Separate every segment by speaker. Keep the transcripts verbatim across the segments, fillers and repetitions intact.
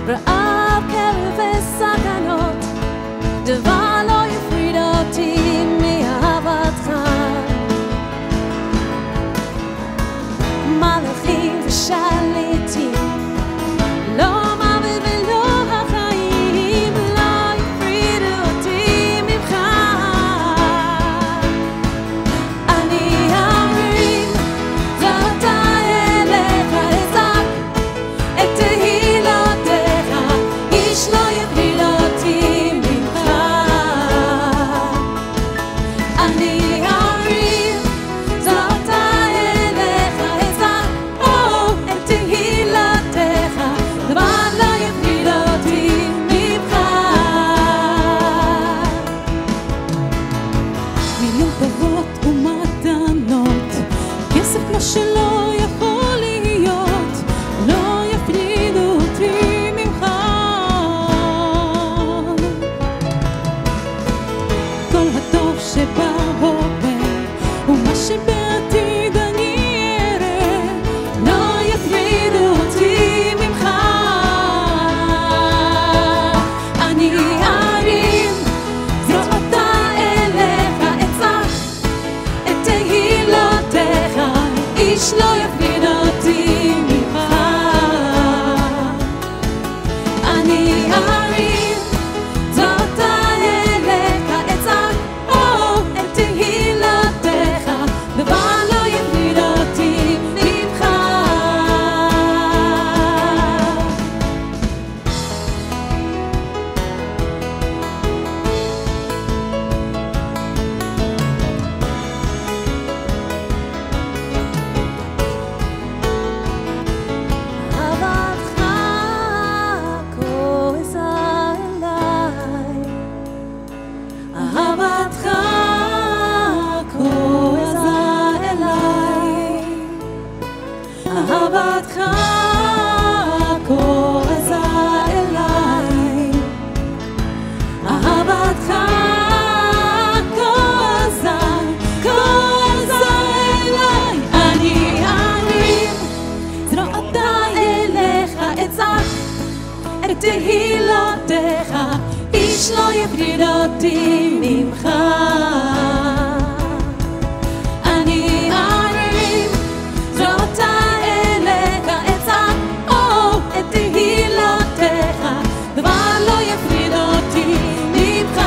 Speaker 1: רעב, כאב וסכנות, דבר לא יפריד אותי מאהבתך. מלאכים ושליטים, לא מוות ולא החיים, לא יפרידו אותי ממך. אני אמרים, זאת אליך אזעק את תהילותיך, איש לא יפריד אותי ממך. אני אמרים, זאת אליך אזעק את תהילותיך, דבר לא יפריד אותי ממך. מיליון פירות ומתנות, כסף כמו שלא יכול להיות, לא יפרידו אותי ממך. כל הטוב שבהווה ומה שבעתיד אני אראה, לא יפרידו אותי ממך. אני ארים זרועותי אליך, אצעק את תהילותיך, איש לא יפריד אותי ממך. אני ארים זרועותי אליך, אצעק את תהילותיך, דבר לא יפריד אותי ממך. אהבתך כועסה אליי, אהבתך כועסה אליי, אהבתך כועסה אליי, אהבתך כועסה, כועסה אליי. אני ארים זרועותי אליך, אצעק את תהילותיך, איש לא יפריד אותי ממך. אני ארים זרועותי אליך, אצעק את תהילותיך, דבר לא יפריד אותי ממך.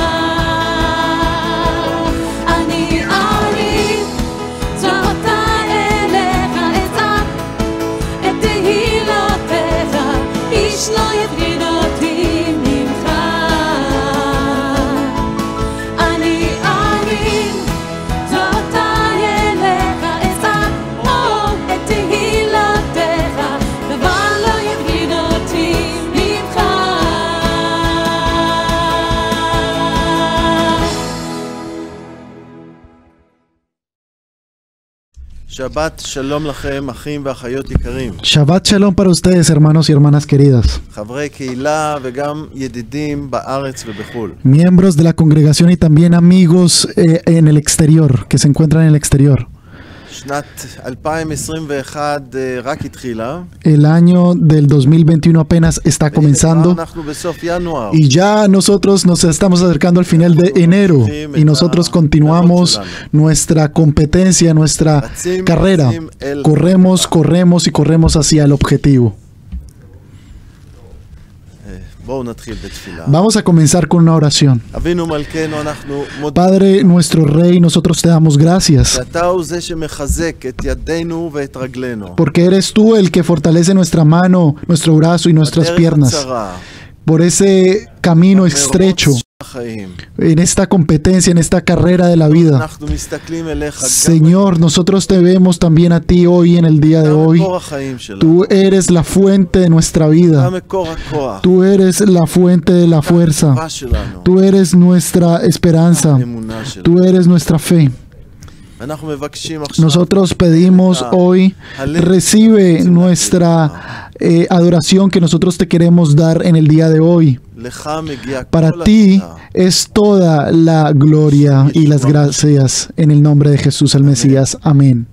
Speaker 1: אני ארים זרועותי אליך, אצעק את תהילותיך, איש לא יפריד אותי ממך. אני ארים זרועותי אליך, אצעק את תהילותיך, דבר לא יפריד אותי ממך.
Speaker 2: שבת שלום לכם, אחים ואחיות יקרים.
Speaker 3: Shabbat Shalom para ustedes, hermanos y hermanas queridas,
Speaker 2: חברי קהילה וגם ידידים בארץ ובחו"ל.
Speaker 3: miembros de la congregación y también amigos eh, en el exterior, que se encuentran en el exterior.
Speaker 2: שנת אלפיים עשרים ואחת אה, רק התחילה.
Speaker 3: El año del dos mil veintiuno apenas está
Speaker 2: והנה
Speaker 3: comenzando
Speaker 2: כבר אנחנו בסוף ינואר.
Speaker 3: y ya nosotros nos estamos acercando al final de enero y nosotros continuamos nuestra competencia, nuestra carrera. Corremos, corremos y corremos hacia el objetivo.
Speaker 2: אה, בואו נתחיל בתפילה.
Speaker 3: Vamos a comenzar con una oración.
Speaker 2: אבינו מלכנו, אנחנו מודים
Speaker 3: Padre nuestro Rey, nosotros te damos gracias
Speaker 2: שאתה הוא זה שמחזק את ידינו ואת רגלינו.
Speaker 3: porque eres tú el que fortalece nuestra mano, nuestro brazo y nuestras
Speaker 2: בדרך
Speaker 3: piernas
Speaker 2: הצרה,
Speaker 3: por ese camino estrecho,
Speaker 2: במרוץ החיים.
Speaker 3: en esta competencia, en esta carrera de la vida.
Speaker 2: אנחנו מסתכלים אליך גם
Speaker 3: Señor, nosotros te vemos también a ti hoy, en el día de
Speaker 2: אתה
Speaker 3: hoy.
Speaker 2: מקור החיים שלנו.
Speaker 3: Tú eres la fuente de nuestra
Speaker 2: אתה
Speaker 3: vida.
Speaker 2: מקור הכוח.
Speaker 3: Tú eres la fuente de la fuerza.
Speaker 2: התקווה שלנו.
Speaker 3: Tú eres nuestra esperanza.
Speaker 2: האמונה שלנו.
Speaker 3: Tú eres nuestra fe.
Speaker 2: אנחנו מבקשים עכשיו
Speaker 3: Nosotros pedimos hoy, recibe nuestra eh, adoración que nosotros te queremos dar en el día de hoy.
Speaker 2: לך מגיע
Speaker 3: Para
Speaker 2: כל
Speaker 3: ti
Speaker 2: התודה.
Speaker 3: es toda la gloria y las gracias en el nombre de Jesús el Mesías. Amén.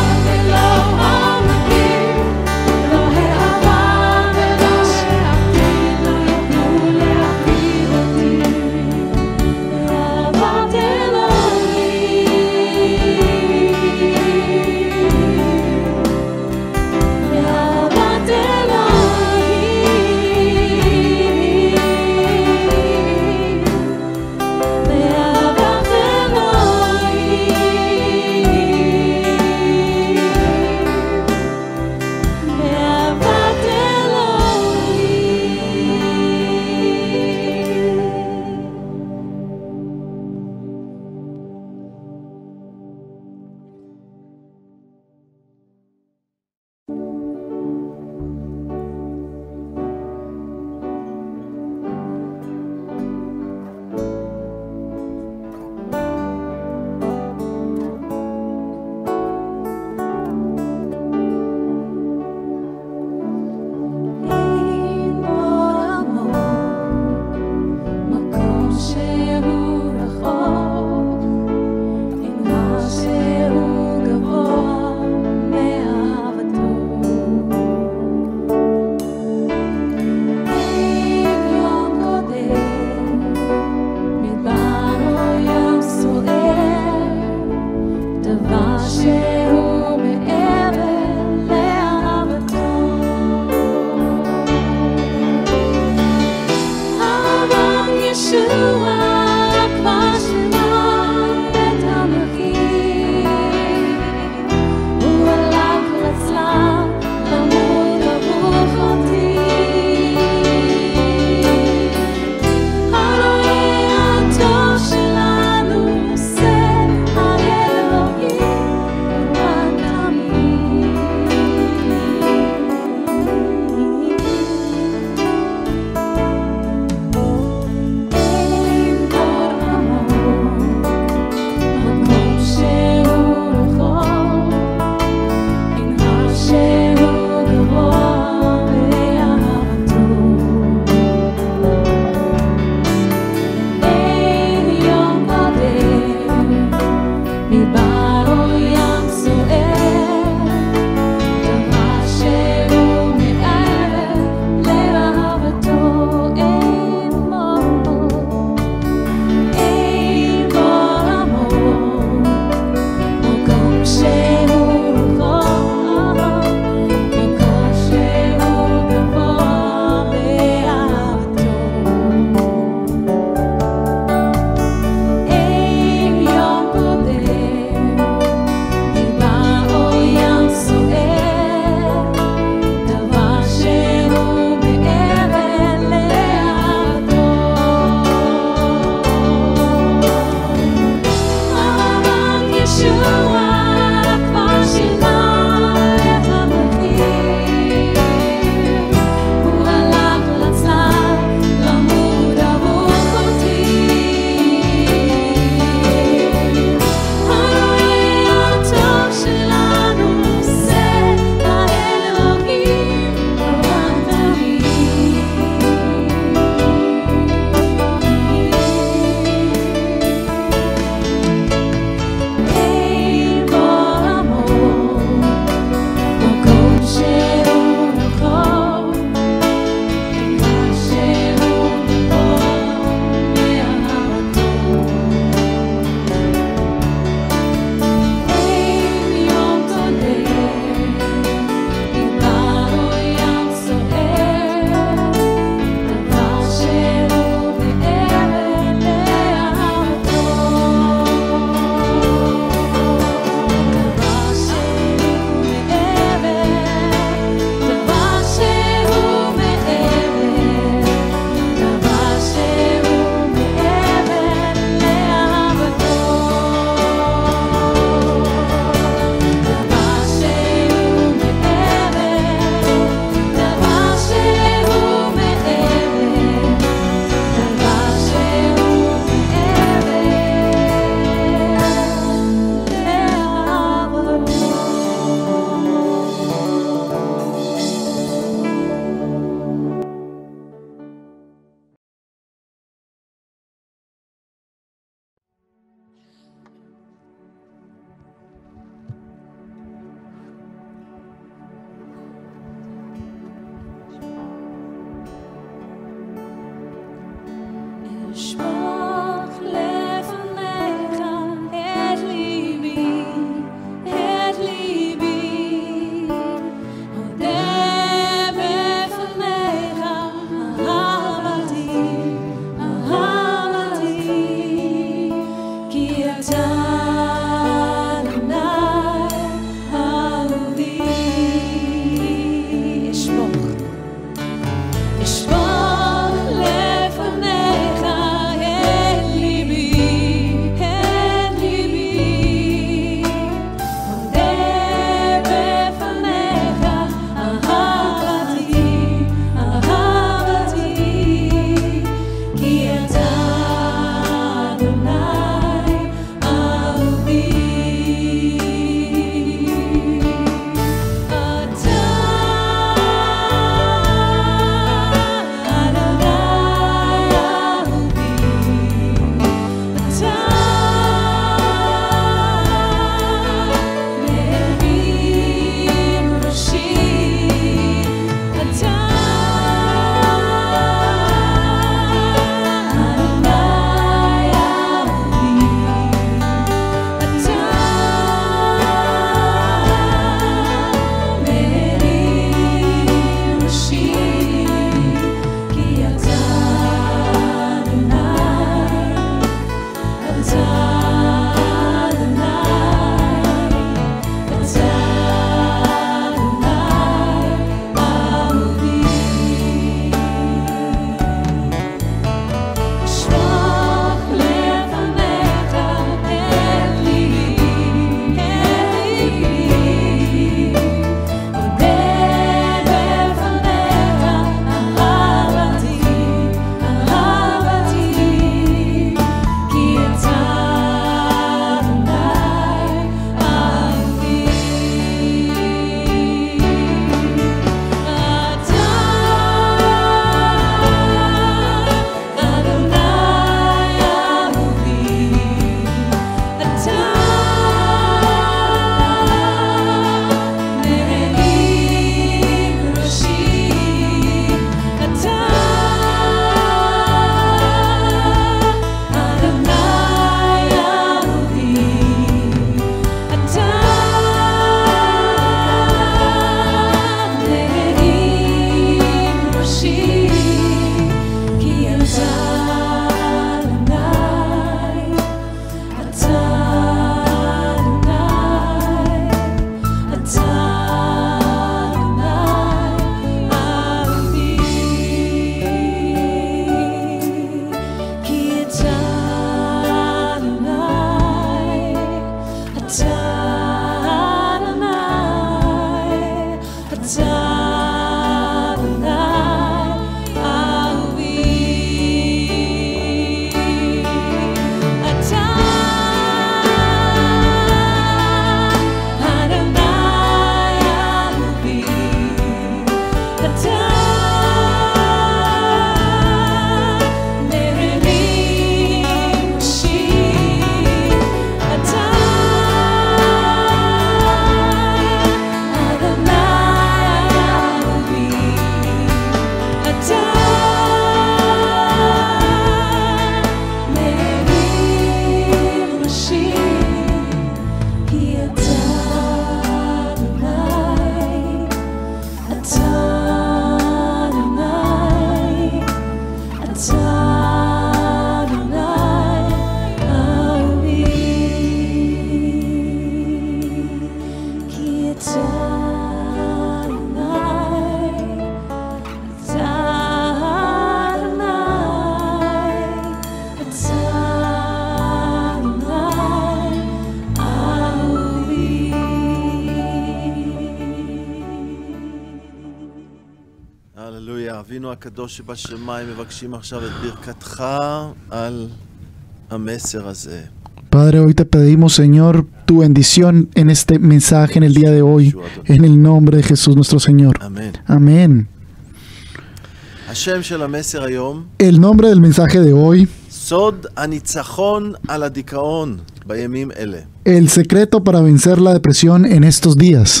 Speaker 2: אבינו הקדוש שבשמיים, מבקשים עכשיו את ברכתך על המסר הזה.
Speaker 3: Padre, hoy te pedimos, Señor, tu bendición en este mensaje en el día de hoy, en el nombre de Jesús nuestro Señor.
Speaker 2: Amén.
Speaker 3: Amén.
Speaker 2: השם של המסר היום,
Speaker 3: El nombre del mensaje de hoy,
Speaker 2: סוד הניצחון על הדיכאון בימים אלה.
Speaker 3: el secreto para vencer la depresión en estos días.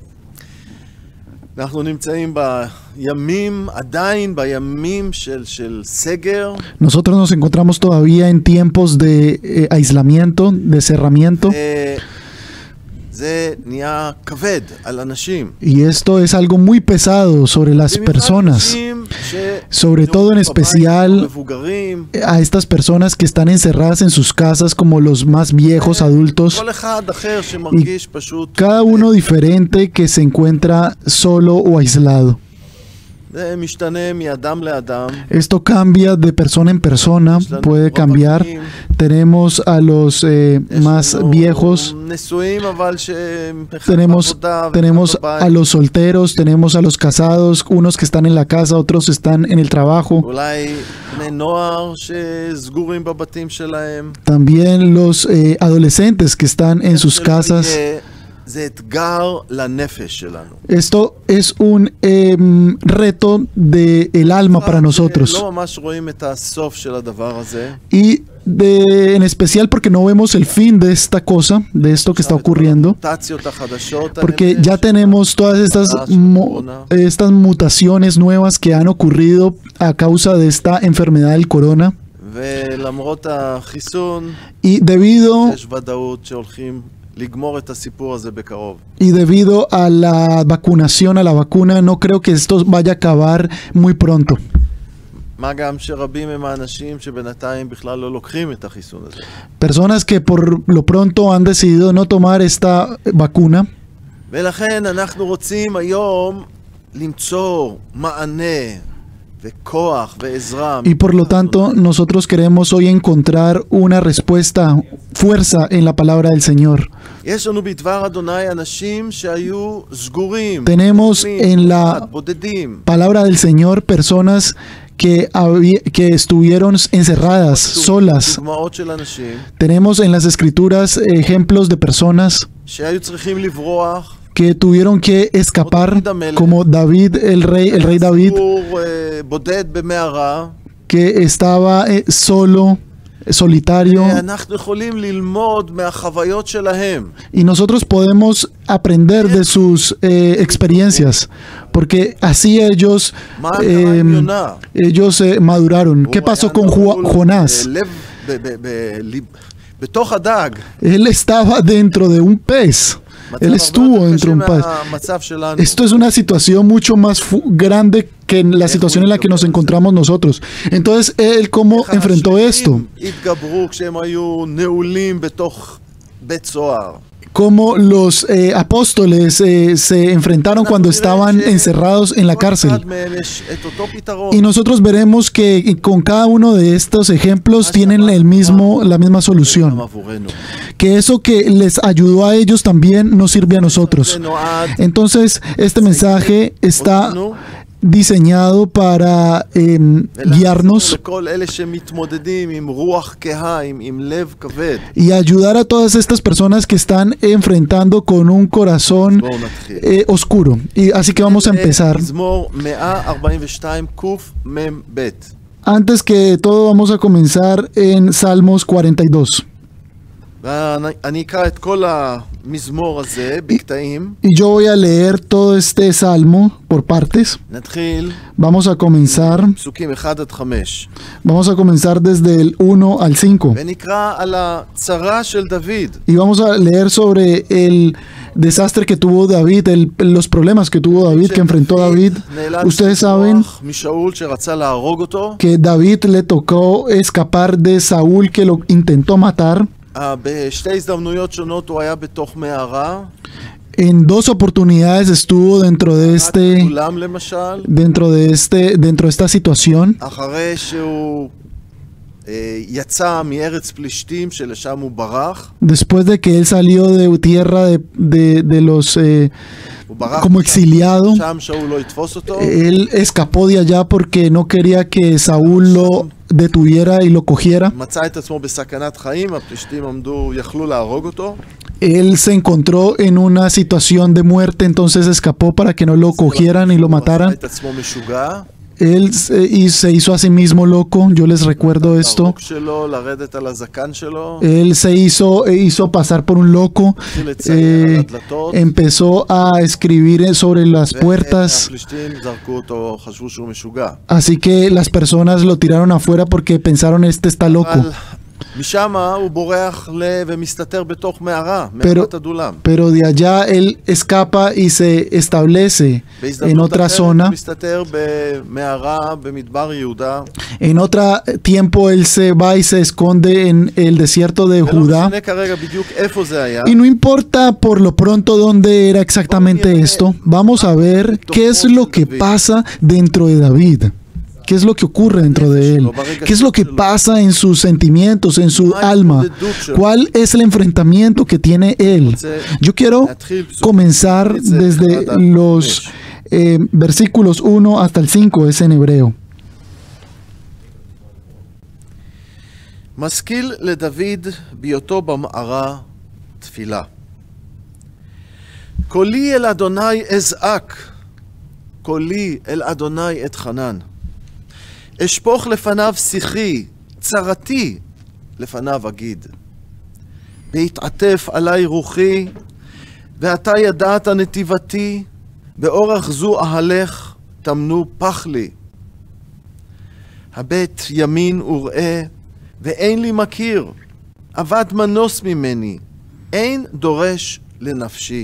Speaker 2: אנחנו נמצאים בימים, עדיין בימים של, של סגר.
Speaker 3: Nosotros nos encontramos todavía en tiempos de eh, aislamiento, de cerramiento.
Speaker 2: זה נהיה כבד על אנשים.
Speaker 3: Y esto es algo muy pesado sobre las personas, sobre todo en especial a estas personas que están encerradas en sus casas, como los más viejos adultos, y cada uno diferente que se encuentra solo o aislado. Esto cambia de persona en persona, puede cambiar. Tenemos a los eh, más viejos, tenemos, tenemos a los solteros, tenemos a los casados, unos que están en la casa, otros están en el trabajo. También los eh, adolescentes que están en sus casas. Esto es un eh, reto del alma para nosotros. Y de, en especial porque no vemos el fin de esta cosa, de esto que está ocurriendo. Porque ya tenemos todas estas, mo, estas mutaciones nuevas que han ocurrido a causa de esta enfermedad del corona. Y debido Y debido a la vacunación, a la vacuna, no creo que esto vaya a acabar muy pronto. Personas que por lo pronto han decidido no tomar esta vacuna. Y por lo tanto nosotros queremos hoy encontrar una respuesta, fuerza en la palabra del Señor. Tenemos en la palabra del Señor personas que, que estuvieron encerradas, solas. Tenemos en las escrituras ejemplos de personas que tuvieron que escapar, como David, el rey, el rey David, que estaba eh, solo, solitario. Y nosotros podemos aprender de sus eh, experiencias, porque así ellos, eh, ellos eh, maduraron. ¿Qué pasó con Jo- Jonás? Él estaba dentro de un pez. Él estuvo dentro de un pez. Esto es una situación mucho más grande que en la situación en la que nos encontramos nosotros. Entonces, él cómo enfrentó esto. Cómo los eh, apóstoles eh, se enfrentaron cuando estaban encerrados en la cárcel. Y nosotros veremos que con cada uno de estos ejemplos tienen el mismo, la misma solución. Que eso que les ayudó a ellos también nos sirve a nosotros. Entonces, este mensaje está diseñado para eh, guiarnos y ayudar a todas estas personas que están enfrentando con un corazón eh, oscuro. Y así que vamos a empezar. Antes que todo, vamos a comenzar en Salmos cuarenta y dos. Y yo voy a leer todo este salmo por partes. Vamos a comenzar. Vamos a comenzar desde el uno al cinco. Y vamos a leer sobre el desastre que tuvo David, el, los problemas que tuvo David, que enfrentó David. Ustedes saben que David le tocó escapar de Saúl, que lo intentó matar. En dos oportunidades estuvo dentro de este, dentro de este, dentro de esta situación. Después de que él salió de tierra de, de, de los eh, como exiliado, él escapó de allá porque no quería que Saúl lo detuviera y lo cogiera. Él se encontró en una situación de muerte, entonces escapó para que no lo cogieran y lo mataran. Él se, y se hizo a sí mismo loco, yo les recuerdo esto. Él se hizo, hizo pasar por un loco, eh, empezó a escribir sobre las puertas. Así que las personas lo tiraron afuera porque pensaron, este está loco. Pero, pero de allá él escapa y se establece en otra zona. En otro tiempo él se va y se esconde en el desierto de Judá. Y no importa por lo pronto dónde era exactamente esto. Vamos a ver qué es lo que pasa dentro de David. ¿Qué es lo que ocurre dentro de él? ¿Qué es lo que pasa en sus sentimientos, en su alma? ¿Cuál es el enfrentamiento que tiene él? Yo quiero comenzar desde los eh, versículos uno hasta el cinco, es en hebreo.
Speaker 2: משכיל לדוד בהיותו במערה תפילה. קולי אל אדוני אזעק, קולי אל אדוני אתחנן. אשפוך לפניו שיחי, צרתי לפניו אגיד. בהתעטף עלי רוחי, ואתה ידעת נתיבתי, באורח זו אהלך, תמנו פח לי. הבט ימין וראה, ואין לי מכיר, אבד מנוס ממני, אין דורש לנפשי.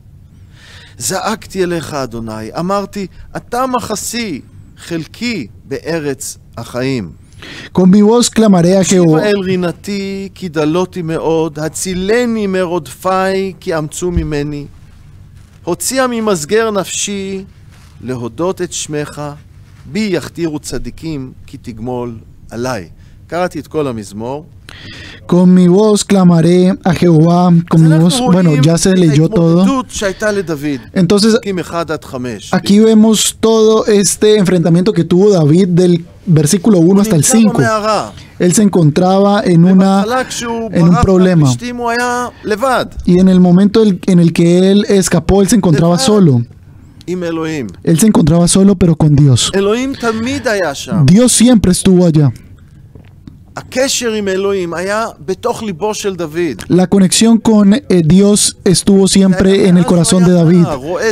Speaker 2: זעקתי אליך, אדוני, אמרתי, אתה מחסי, חלקי בארץ החיים.
Speaker 3: Con mi voz clamaré a Jehová.
Speaker 2: שיבה אל רינתי, כי דלותי מאוד, הצילני מרודפי, כי אמצו ממני. הוציאה ממסגר נפשי, להודות את שמך, בי יכתירו צדיקים, כי תגמול עליי. קראתי את כל המזמור.
Speaker 3: Con mi voz clamaré a Jehová, con mi voz, bueno, ya se leyó todo. Entonces, aquí vemos todo este enfrentamiento que tuvo David del versículo uno hasta el cinco. Él se encontraba en, una, en un problema. Y en el momento en el que él escapó, él se encontraba solo. Él se encontraba solo, pero con Dios. Dios siempre estuvo allá. La conexión con eh, Dios estuvo siempre en el corazón de David.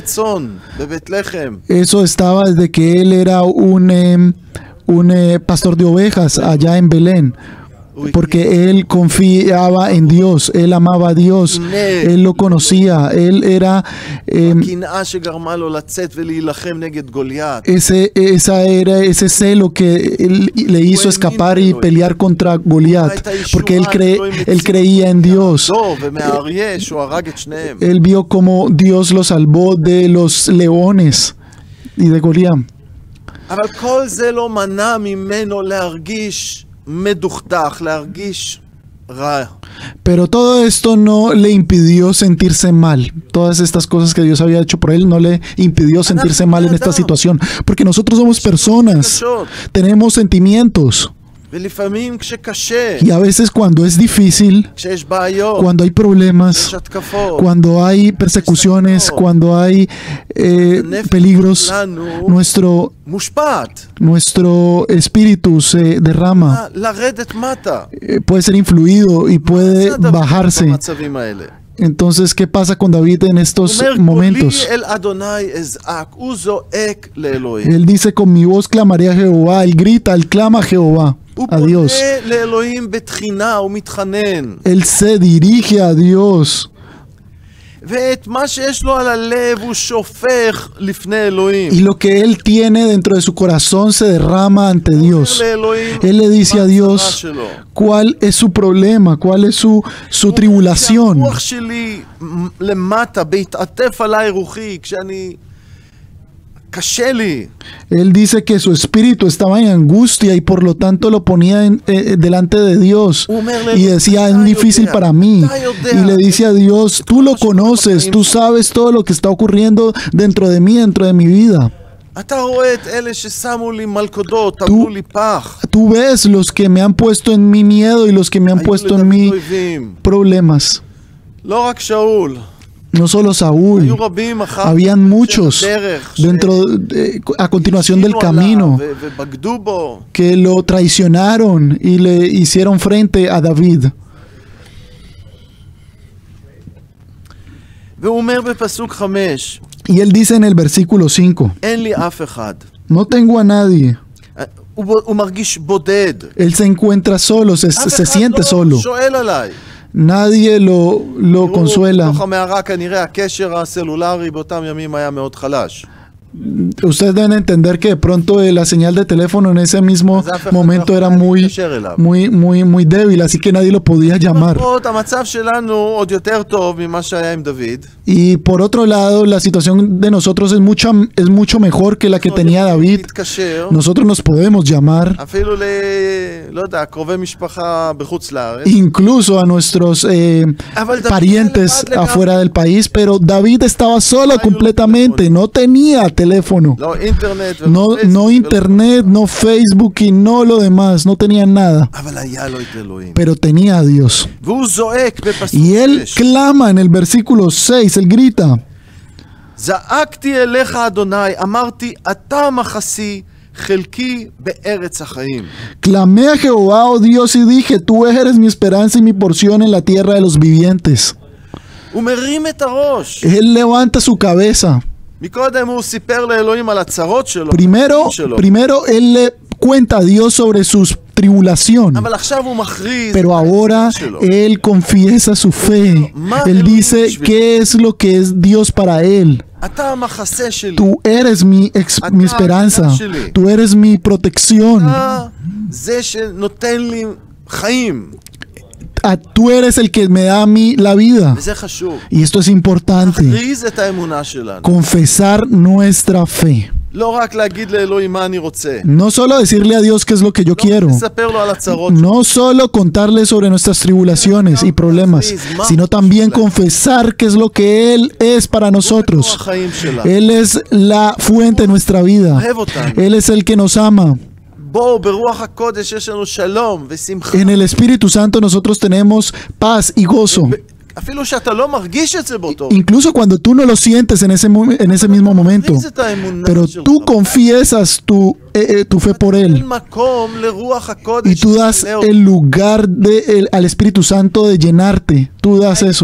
Speaker 3: Eso estaba desde que él era un, eh, un eh, pastor de ovejas allá en Belén. Porque él confiaba en Dios, él amaba a Dios, él lo conocía, él era eh, ese, esa era ese celo que él, le hizo escapar y pelear contra Goliat, porque él, cre, él creía en Dios. Él vio cómo Dios lo salvó de los leones y de Goliat. Pero todo esto no le impidió sentirse mal. Todas estas cosas que Dios había hecho por él no le impidió sentirse mal en esta situación. Porque nosotros somos personas, tenemos sentimientos. Y a veces cuando es difícil, cuando hay problemas, cuando hay persecuciones, cuando hay eh, peligros, nuestro, nuestro espíritu se derrama, eh, puede ser influido y puede bajarse. Entonces, ¿qué pasa con David en estos momentos? Él dice, con mi voz clamaré a Jehová. Él grita, él clama a Jehová, a Dios. Él se dirige a Dios. Y lo que él tiene dentro de su corazón se derrama ante Dios. Él le dice a Dios cuál es su problema, cuál es su, su tribulación. Él dice que su espíritu estaba en angustia y por lo tanto lo ponía en, eh, delante de Dios y decía, es difícil para mí. Y le dice a Dios, tú lo conoces, tú sabes todo lo que está ocurriendo dentro de mí, dentro de mi vida. Tú, tú ves los que me han puesto en mi miedo y los que me han puesto en mi problemas. No solo Saúl, habían muchos dentro de, a continuación del camino que lo traicionaron y le hicieron frente a David. Y él dice en el versículo cinco, no tengo a nadie. Él se encuentra solo, se, se siente solo. Nadie lo, lo consuela. Ustedes deben entender que de pronto la señal de teléfono en ese mismo momento era muy, muy, muy, muy débil, así que nadie lo podía llamar. Y por otro lado, la situación de nosotros es mucho, es mucho mejor que la que tenía David. Nosotros nos podemos llamar incluso a nuestros eh, parientes afuera del país, pero David estaba solo completamente, no tenía teléfono, no, no internet, no Facebook y no lo demás, no tenía nada, pero tenía a Dios. Y él clama en el versículo seis, él grita, clamé a Jehová, oh Dios, y dije, tú eres mi esperanza y mi porción en la tierra de los vivientes. Él levanta su cabeza. Primero, primero él le cuenta a Dios sobre sus tribulaciones, pero ahora él confiesa su fe. Él dice qué es lo que es Dios para él. Tú eres mi, ex, mi esperanza, tú eres mi protección. Ah, tú eres el que me da a mí la vida. Y esto es importante. Confesar nuestra fe. No solo decirle a Dios qué es lo que yo quiero. No solo contarle sobre nuestras tribulaciones y problemas, sino también confesar qué es lo que Él es para nosotros. Él es la fuente de nuestra vida. Él es el que nos ama. En el Espíritu Santo nosotros tenemos paz y gozo. Incluso cuando tú no lo sientes en ese, en ese mismo momento, pero tú confiesas tu, eh, tu fe por Él y tú das el lugar de, el, al Espíritu Santo de llenarte. Tú das eso.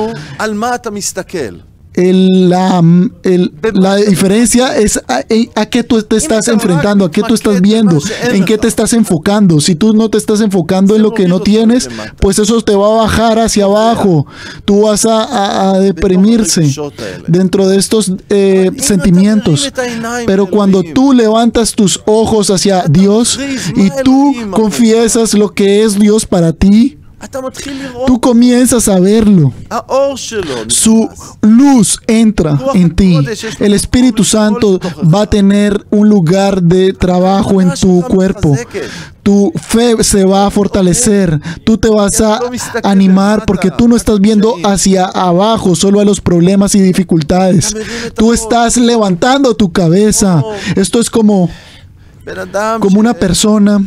Speaker 3: El, la, el, la diferencia es a, a qué tú te estás enfrentando, a qué tú estás viendo, en qué te estás enfocando. Si tú no te estás enfocando en lo que no tienes, pues eso te va a bajar hacia abajo. Tú vas a, a, a deprimirse dentro de estos eh, sentimientos. Pero cuando tú levantas tus ojos hacia Dios y tú confiesas lo que es Dios para ti, tú comienzas a verlo. Su luz entra en ti. El Espíritu Santo va a tener un lugar de trabajo en tu cuerpo. Tu fe se va a fortalecer. Tú te vas a animar porque tú no estás viendo hacia abajo solo a los problemas y dificultades. Tú estás levantando tu cabeza. Esto es como, como una persona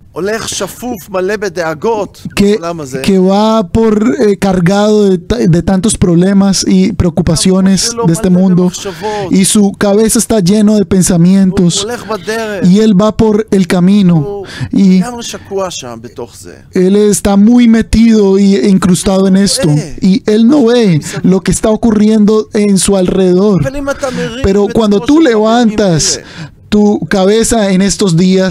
Speaker 3: Que, que va por eh, cargado de, de tantos problemas y preocupaciones de este mundo, y su cabeza está lleno de pensamientos, y él va por el camino y él está muy metido y incrustado en esto, y él no ve lo que está ocurriendo en su alrededor. Pero cuando tú levantas tu cabeza en estos días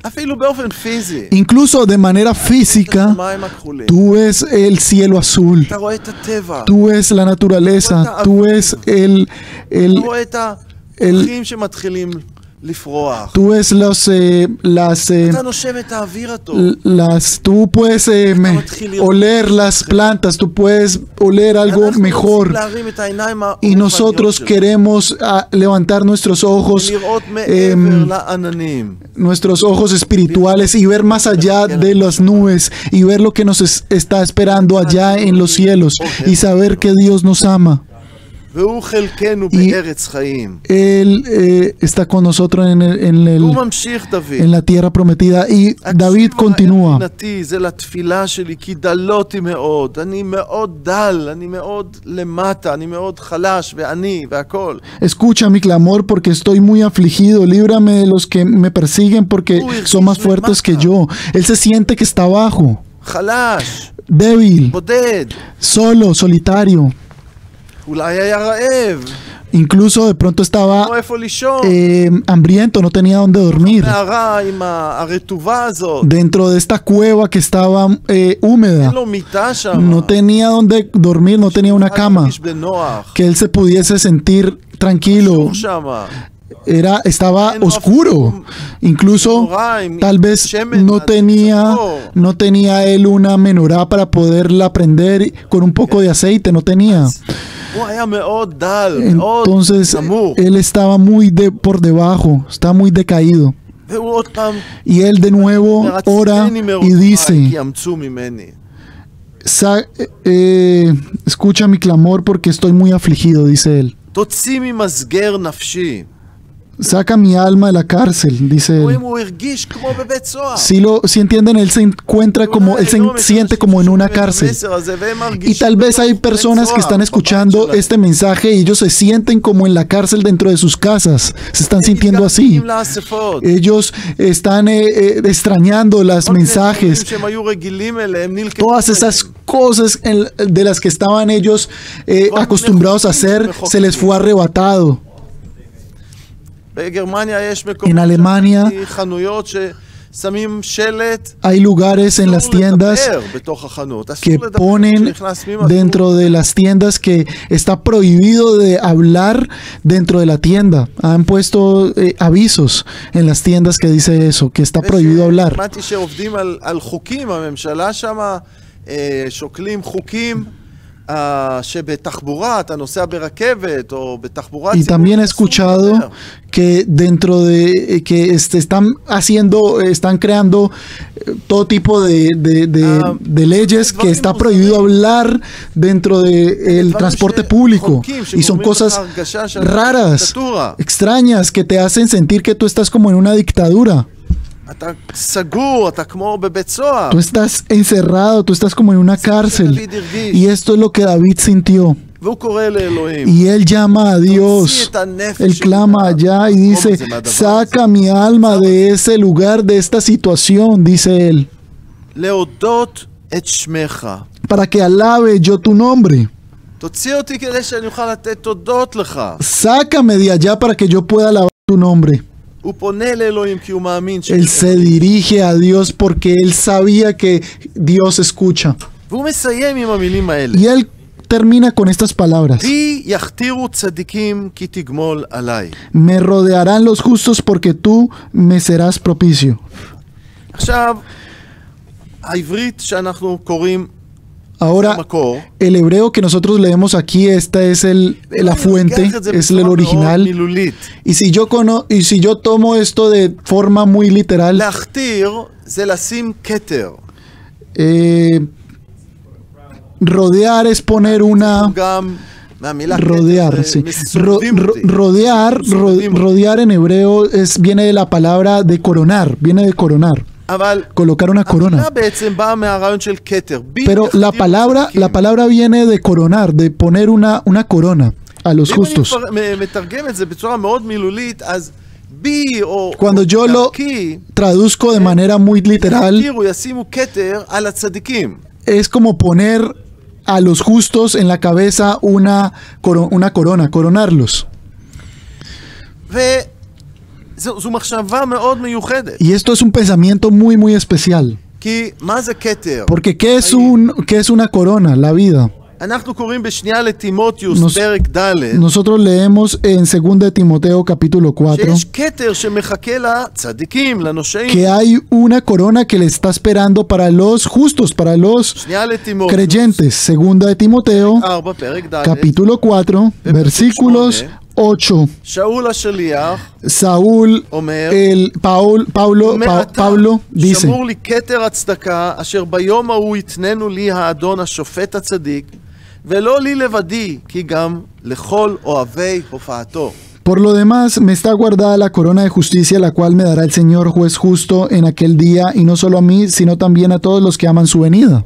Speaker 2: אפילו באופן פיזי.
Speaker 3: Incluso de manera física,
Speaker 2: השמיים הכחולים.
Speaker 3: tú ves el cielo azul,
Speaker 2: אתה רואה את הטבע.
Speaker 3: tú ves la naturaleza, tú ves el, el,
Speaker 2: אתה רואה את הפרחים שמתחילים לפרוח.
Speaker 3: tú ves los, eh, las, eh,
Speaker 2: אתה נושם את האוויר הטוב.
Speaker 3: las, tú puedes eh, me- oler las plantas, tú puedes oler algo
Speaker 2: אנחנו
Speaker 3: mejor.
Speaker 2: רוצים להרים את העיניים
Speaker 3: Y
Speaker 2: הרוחניות
Speaker 3: nosotros
Speaker 2: שלנו.
Speaker 3: queremos ah, levantar nuestros ojos,
Speaker 2: לראות
Speaker 3: em,
Speaker 2: מעבר לעננים.
Speaker 3: nuestros ojos espirituales y ver más allá de las nubes y ver lo que nos es- está esperando allá en los cielos y saber que Dios nos ama.
Speaker 2: והוא חלקנו
Speaker 3: Y-
Speaker 2: בארץ חיים.
Speaker 3: Él eh, está con nosotros en, el- en, el-
Speaker 2: והוא ממשיך דוד.
Speaker 3: en la tierra prometida. Y David continúa.
Speaker 2: נתי, זה לתפילה שלי, כי דלותי מאוד. אני מאוד דל, אני מאוד למטה, אני מאוד חלש ועני והכל.
Speaker 3: Escucha mi clamor porque estoy muy afligido. Líbrame de los que me persiguen porque son más fuertes que yo. Él se siente que está abajo,
Speaker 2: חלש,
Speaker 3: débil,
Speaker 2: בודד,
Speaker 3: solo, solitario.
Speaker 2: אולי היה רעב,
Speaker 3: Incluso de pronto estaba
Speaker 2: לא איפה לישון.
Speaker 3: eh, hambriento, no tenía dónde dormir.
Speaker 2: מערה עם ה- הרטובה הזאת,
Speaker 3: Dentro de esta cueva que estaba eh, húmeda,
Speaker 2: אין לו מיטה שם.
Speaker 3: no tenía dónde dormir, no tenía una cama
Speaker 2: מרגיש בנוח.
Speaker 3: que él se pudiese sentir tranquilo.
Speaker 2: שוב שמה.
Speaker 3: Era, estaba oscuro. Incluso tal vez no tenía, no tenía él una menorá para poderla prender con un poco de aceite, no tenía.
Speaker 2: הוא היה מאוד דל, מאוד
Speaker 3: Entonces
Speaker 2: נמוך.
Speaker 3: él estaba muy de, por debajo, está muy decaído.
Speaker 2: והוא עוד פעם
Speaker 3: Y él de nuevo ora
Speaker 2: מרצני
Speaker 3: y
Speaker 2: מרדכי,
Speaker 3: dice,
Speaker 2: כי אמצו ממני.
Speaker 3: "Sa- eh, escucha mi clamor porque estoy muy afligido", dice él.
Speaker 2: תוציא ממסגר נפשי.
Speaker 3: Saca mi alma de la cárcel, dice
Speaker 2: רואים,
Speaker 3: él.
Speaker 2: הוא הרגיש כמו בבית סוהר.
Speaker 3: Si lo, si entienden, él se encuentra como, él se siente como en una cárcel. Y tal vez hay personas que están escuchando este mensaje y ellos se sienten como en la cárcel dentro de sus casas. Se están sintiendo así. Ellos están eh, eh, extrañando los mensajes. Todas esas cosas en- de las que estaban ellos eh, acostumbrados a hacer, se les fue arrebatado. En Alemania hay lugares en las tiendas que ponen dentro de las tiendas que está prohibido de hablar dentro de la tienda. Han puesto eh, avisos en las tiendas que dice eso, que está prohibido hablar. Y también he escuchado que dentro de que este, están haciendo, están creando eh, todo tipo de, de, de, de leyes que está prohibido hablar dentro del transporte público. Y son cosas raras, extrañas, que te hacen sentir que tú estás como en una dictadura. Tú estás encerrado, tú estás como en una cárcel. Y esto es lo que David sintió. Y él llama a Dios, él clama allá y dice, saca mi alma de ese lugar, de esta situación, dice él, para que alabe yo tu nombre. Sácame de allá para que yo pueda alabar tu nombre. Él se dirige a Dios porque él sabía que Dios escucha. Y él termina con estas palabras: me rodearán los justos porque tú me serás propicio. Ahora, el hebreo que nosotros leemos aquí, esta es el, la fuente, es el original. Y si yo cono, y si yo tomo esto de forma muy literal, eh, rodear es poner una... Rodear, sí. Ro, ro, rodear, ro, rodear en hebreo es, viene de la palabra de coronar, viene de coronar. Colocar una corona. Pero la palabra, la palabra viene de coronar, de poner una, una corona a los justos. Cuando yo lo traduzco de manera muy literal, es como poner a los justos en la cabeza una, coro una corona, coronarlos.
Speaker 2: זו, זו מחשבה מאוד מיוחדת.
Speaker 3: Y esto es un pensamiento muy, muy especial.
Speaker 2: כי מה זה כתר?
Speaker 3: Porque ¿qué es, un, ¿qué es una corona? La vida.
Speaker 2: אנחנו קוראים בשנייה לטימותיוס
Speaker 3: Nos-
Speaker 2: פרק ד'
Speaker 3: Nosotros leemos en segunda de Timoteo capítulo cuatro
Speaker 2: שיש כתר שמחכה לצדיקים, לנושאים.
Speaker 3: que hay una corona que le está esperando para los justos, para los
Speaker 2: שנייה לטימותיוס,
Speaker 3: creyentes. Segunda de Timoteo
Speaker 2: ארבע, פרק ד',
Speaker 3: capítulo cuatro, versículos ocho.
Speaker 2: שאול השליח
Speaker 3: Saúl,
Speaker 2: אומר,
Speaker 3: el Paul, Paulo, Pa-
Speaker 2: מעתה
Speaker 3: Pablo dice,
Speaker 2: שמור לי כתר הצדקה, אשר ביום ההוא יתננו לי האדון השופט הצדיק, ולא לי לבדי, כי גם לכל אוהבי הופעתו.
Speaker 3: por lo demás, me está guardada la corona de justicia, la cual me dará el Señor juez justo en aquel día, y no solo a mí, sino también a todos los que aman su venida.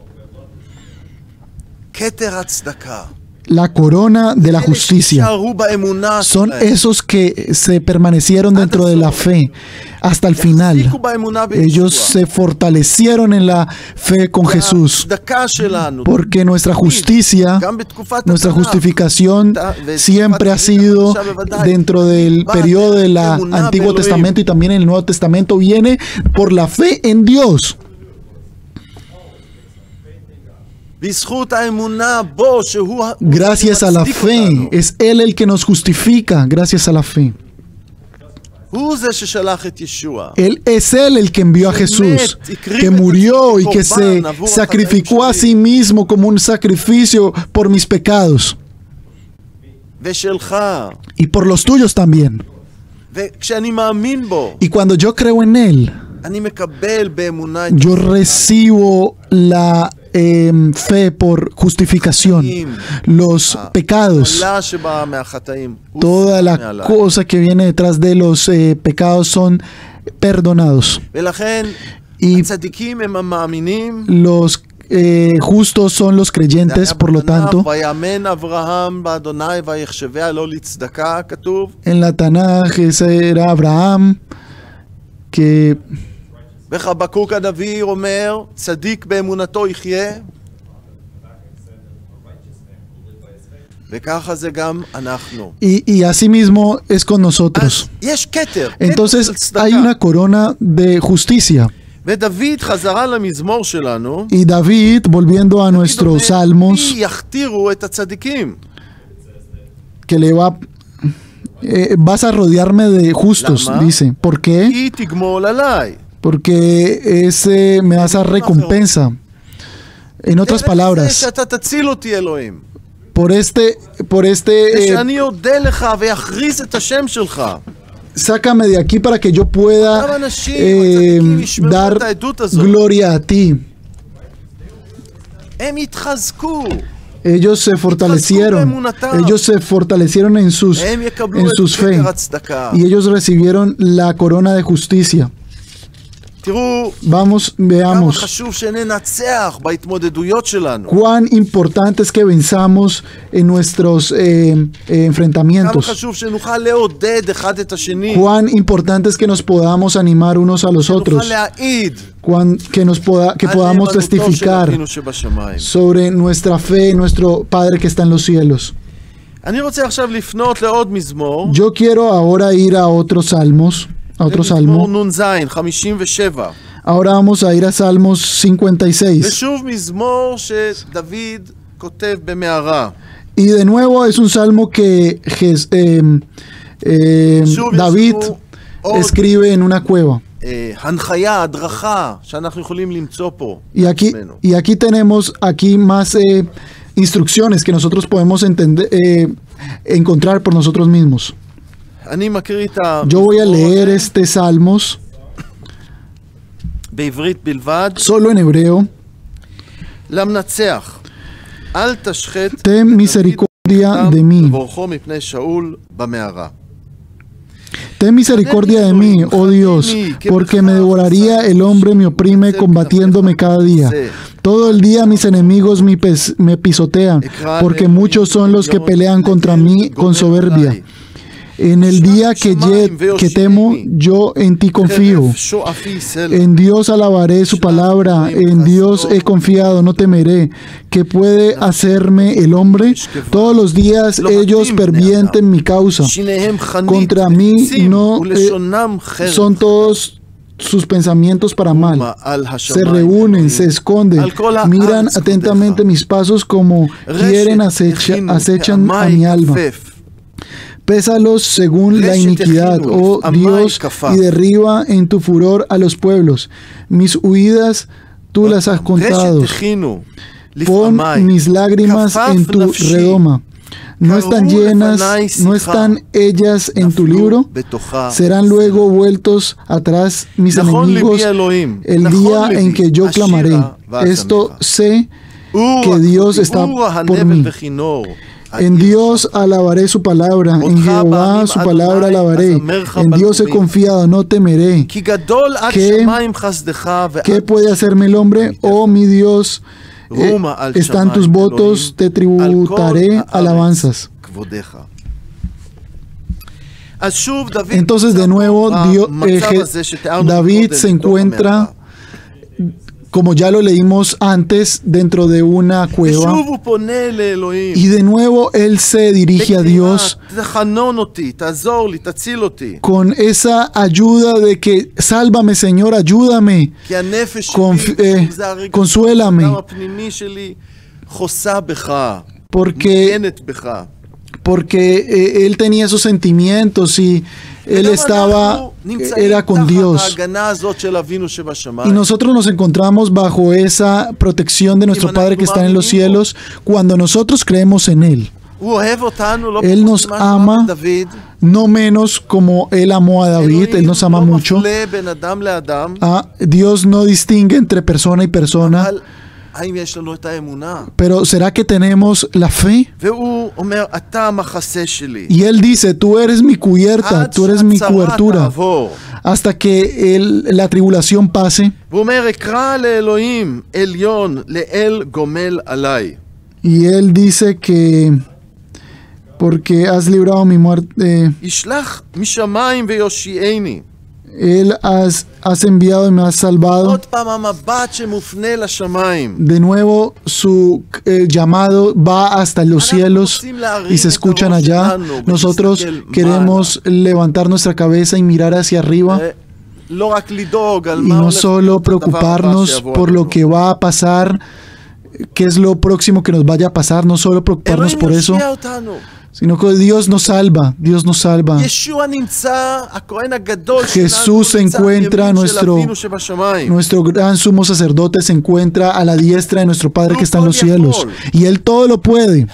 Speaker 2: כתר הצדקה.
Speaker 3: La corona de la
Speaker 2: אלה
Speaker 3: justicia
Speaker 2: שיישארו באמונה
Speaker 3: son
Speaker 2: שלהם.
Speaker 3: esos que se permanecieron dentro de la fe hasta el final.
Speaker 2: יחזיקו באמונה
Speaker 3: Ellos
Speaker 2: בישוע.
Speaker 3: se fortalecieron en la fe con Jesús,
Speaker 2: הצדקה שלנו,
Speaker 3: porque nuestra justicia,
Speaker 2: גם בתקופת
Speaker 3: nuestra
Speaker 2: התנ"ך,
Speaker 3: justificación siempre ha sido dentro del periodo del Antiguo Testamento y también en el Nuevo Testamento, viene por la fe en Dios.
Speaker 2: בזכות האמונה בו שהוא
Speaker 3: Gracias a la
Speaker 2: מצדיק
Speaker 3: fe,
Speaker 2: אותנו.
Speaker 3: es Él el que nos justifica, gracias a la fe.
Speaker 2: הוא זה ששלח את ישוע.
Speaker 3: Él es Él el que envió a Jesús, que murió y que se sacrificó a sí mismo como un sacrificio por mis pecados
Speaker 2: ושלך.
Speaker 3: y por los tuyos también.
Speaker 2: וכשאני מאמין בו,
Speaker 3: Y cuando yo creo en Él,
Speaker 2: אני מקבל באמונה את
Speaker 3: yo recibo la eh, fe por justificación, los pecados,
Speaker 2: המעלה שבאה מהחטאים. הוא
Speaker 3: toda
Speaker 2: שונא
Speaker 3: la
Speaker 2: עליי.
Speaker 3: cosa que viene detrás de los eh, pecados son perdonados.
Speaker 2: ולכן
Speaker 3: Y
Speaker 2: הצדיקים הם המאמינים.
Speaker 3: los eh, justos son los creyentes, por lo tanto,
Speaker 2: ויאמן אברהם באדוני ויחשביה לו לצדקה, כתוב.
Speaker 3: en la Tanaj ese era Abraham, que
Speaker 2: וחבקוק הנביא אומר, צדיק באמונתו יחיה. וככה זה גם אנחנו.
Speaker 3: y, y así mismo es con nosotros.
Speaker 2: אז יש כתר,
Speaker 3: Entonces
Speaker 2: כתר של צדקה.
Speaker 3: hay una corona de justicia.
Speaker 2: ודוד חזרה למזמור שלנו,
Speaker 3: Y David, volviendo a nuestros salmos,
Speaker 2: מי יכתירו את הצדיקים?
Speaker 3: que le va, eh, vas a rodearme de justos,
Speaker 2: Lama.
Speaker 3: dice. ¿Por qué?
Speaker 2: כי תגמול עליי.
Speaker 3: Porque ese me das a recompensa. En otras
Speaker 2: דרך זה
Speaker 3: palabras,
Speaker 2: שאתה תציל אותי אלוהים.
Speaker 3: por este, por este, eh,
Speaker 2: ושאני אודה לך ויכריז את השם שלך.
Speaker 3: sácame de aquí para que yo pueda
Speaker 2: אותם אנשים,
Speaker 3: eh,
Speaker 2: הצדיקים, ישמעו
Speaker 3: dar
Speaker 2: את העדות הזאת.
Speaker 3: gloria a ti.
Speaker 2: הם יתחזקו.
Speaker 3: Ellos se fortalecieron, ellos se fortalecieron en sus,
Speaker 2: הם יקבלו
Speaker 3: en
Speaker 2: את
Speaker 3: sus fe,
Speaker 2: כתר הצדקה.
Speaker 3: y ellos recibieron la corona de justicia.
Speaker 2: תראו
Speaker 3: Vamos,
Speaker 2: כמה
Speaker 3: veamos
Speaker 2: חשוב שננצח בהתמודדויות שלנו.
Speaker 3: cuán importante es que venzamos en nuestros eh, eh,
Speaker 2: כמה
Speaker 3: enfrentamientos.
Speaker 2: חשוב שנוכל לעודד אחד את השני.
Speaker 3: Cuán importante es que nos podamos animar unos a los
Speaker 2: שנוכל
Speaker 3: otros.
Speaker 2: להעיד
Speaker 3: Cuán, que, nos poda, que
Speaker 2: על
Speaker 3: podamos
Speaker 2: נאמנותו של
Speaker 3: testificar
Speaker 2: אבינו שבשמיים.
Speaker 3: sobre nuestra fe en nuestro Padre que está en los cielos.
Speaker 2: אני רוצה עכשיו לפנות לעוד מזמור.
Speaker 3: Yo quiero ahora ir a otros salmos, a otro
Speaker 2: מזמור
Speaker 3: salmo.
Speaker 2: נ"ז, חמישים ושבע.
Speaker 3: Ahora vamos a ir a Salmos cincuenta y seis.
Speaker 2: ושוב מזמור שדוד כותב במערה.
Speaker 3: Y de nuevo es un salmo que Jes- eh, eh,
Speaker 2: שוב יש
Speaker 3: David
Speaker 2: לנו עוד
Speaker 3: escribe en una cueva.
Speaker 2: אה, הנחיה, הדרכה, שאנחנו יכולים למצוא פה.
Speaker 3: Y aquí,
Speaker 2: בעצמנו.
Speaker 3: y aquí tenemos aquí más eh, instrucciones que nosotros podemos entender, eh, encontrar por nosotros mismos.
Speaker 2: אני מקריא את ה...
Speaker 3: Yo voy a leer este Salmos
Speaker 2: בעברית בלבד.
Speaker 3: solo en hebreo.
Speaker 2: למנצח, אל תשחט
Speaker 3: Ten misericordia de mí.
Speaker 2: ובורכו מפני שאול במערה.
Speaker 3: Ten misericordia de mí, oh Dios, porque me devoraría el hombre, me oprime, combatiéndome cada día. Todo el día mis enemigos me, pes- me pisotean, porque muchos son los que pelean contra mí con soberbia. En el día que, ye- que temo, yo en ti confío. En Dios alabaré su palabra, en Dios he confiado, no temeré. ¿Qué puede hacerme el hombre? Todos los días ellos pervienten mi causa. Contra mí no eh, son todos sus pensamientos para mal. Se reúnen, se esconden, miran atentamente mis pasos como quieren acecha, acechan a mi alma. Pésalos según la iniquidad, oh Dios, y derriba en tu furor a los pueblos. Mis huidas tú las has contado. Pon mis lágrimas en tu redoma. ¿No están llenas, no están ellas en tu libro? Serán luego vueltos atrás mis enemigos el día en que yo clamaré. Esto sé que Dios está por mí. En Dios alabaré su palabra, en Jehová su palabra alabaré. En Dios he confiado, no temeré. ¿Qué, qué puede hacerme el hombre? Oh mi Dios, eh, están tus votos, te tributaré alabanzas. Entonces de nuevo Dios, eh, David se encuentra, como ya lo leímos antes, dentro de una cueva. Y de nuevo él se dirige a Dios con esa ayuda de que sálvame, Señor, ayúdame, Conf eh, consuélame, porque, porque eh, él tenía esos sentimientos y él estaba, era con Dios. Y nosotros nos encontramos bajo esa protección de nuestro Padre que está en los cielos cuando nosotros creemos en Él. Él nos ama no menos como Él amó a David. Él nos ama mucho. Ah, Dios no distingue entre persona y persona. Pero ¿será que tenemos la fe? Y él dice, tú eres mi cubierta, tú eres mi cobertura, hasta que el, la tribulación pase. Y él dice que porque has librado mi muerte, Él has, has enviado y me has salvado. De nuevo su eh, llamado va hasta los cielos y se escuchan allá. Nosotros queremos levantar nuestra cabeza y mirar hacia arriba. Y no solo preocuparnos por lo que va a pasar, qué es lo próximo que nos vaya a pasar, no solo preocuparnos por eso, sino que Dios nos salva, Dios nos salva. Jesús se encuentra, nuestro, nuestro gran sumo sacerdote se encuentra a la diestra de nuestro Padre que está en los cielos. Y Él todo lo puede.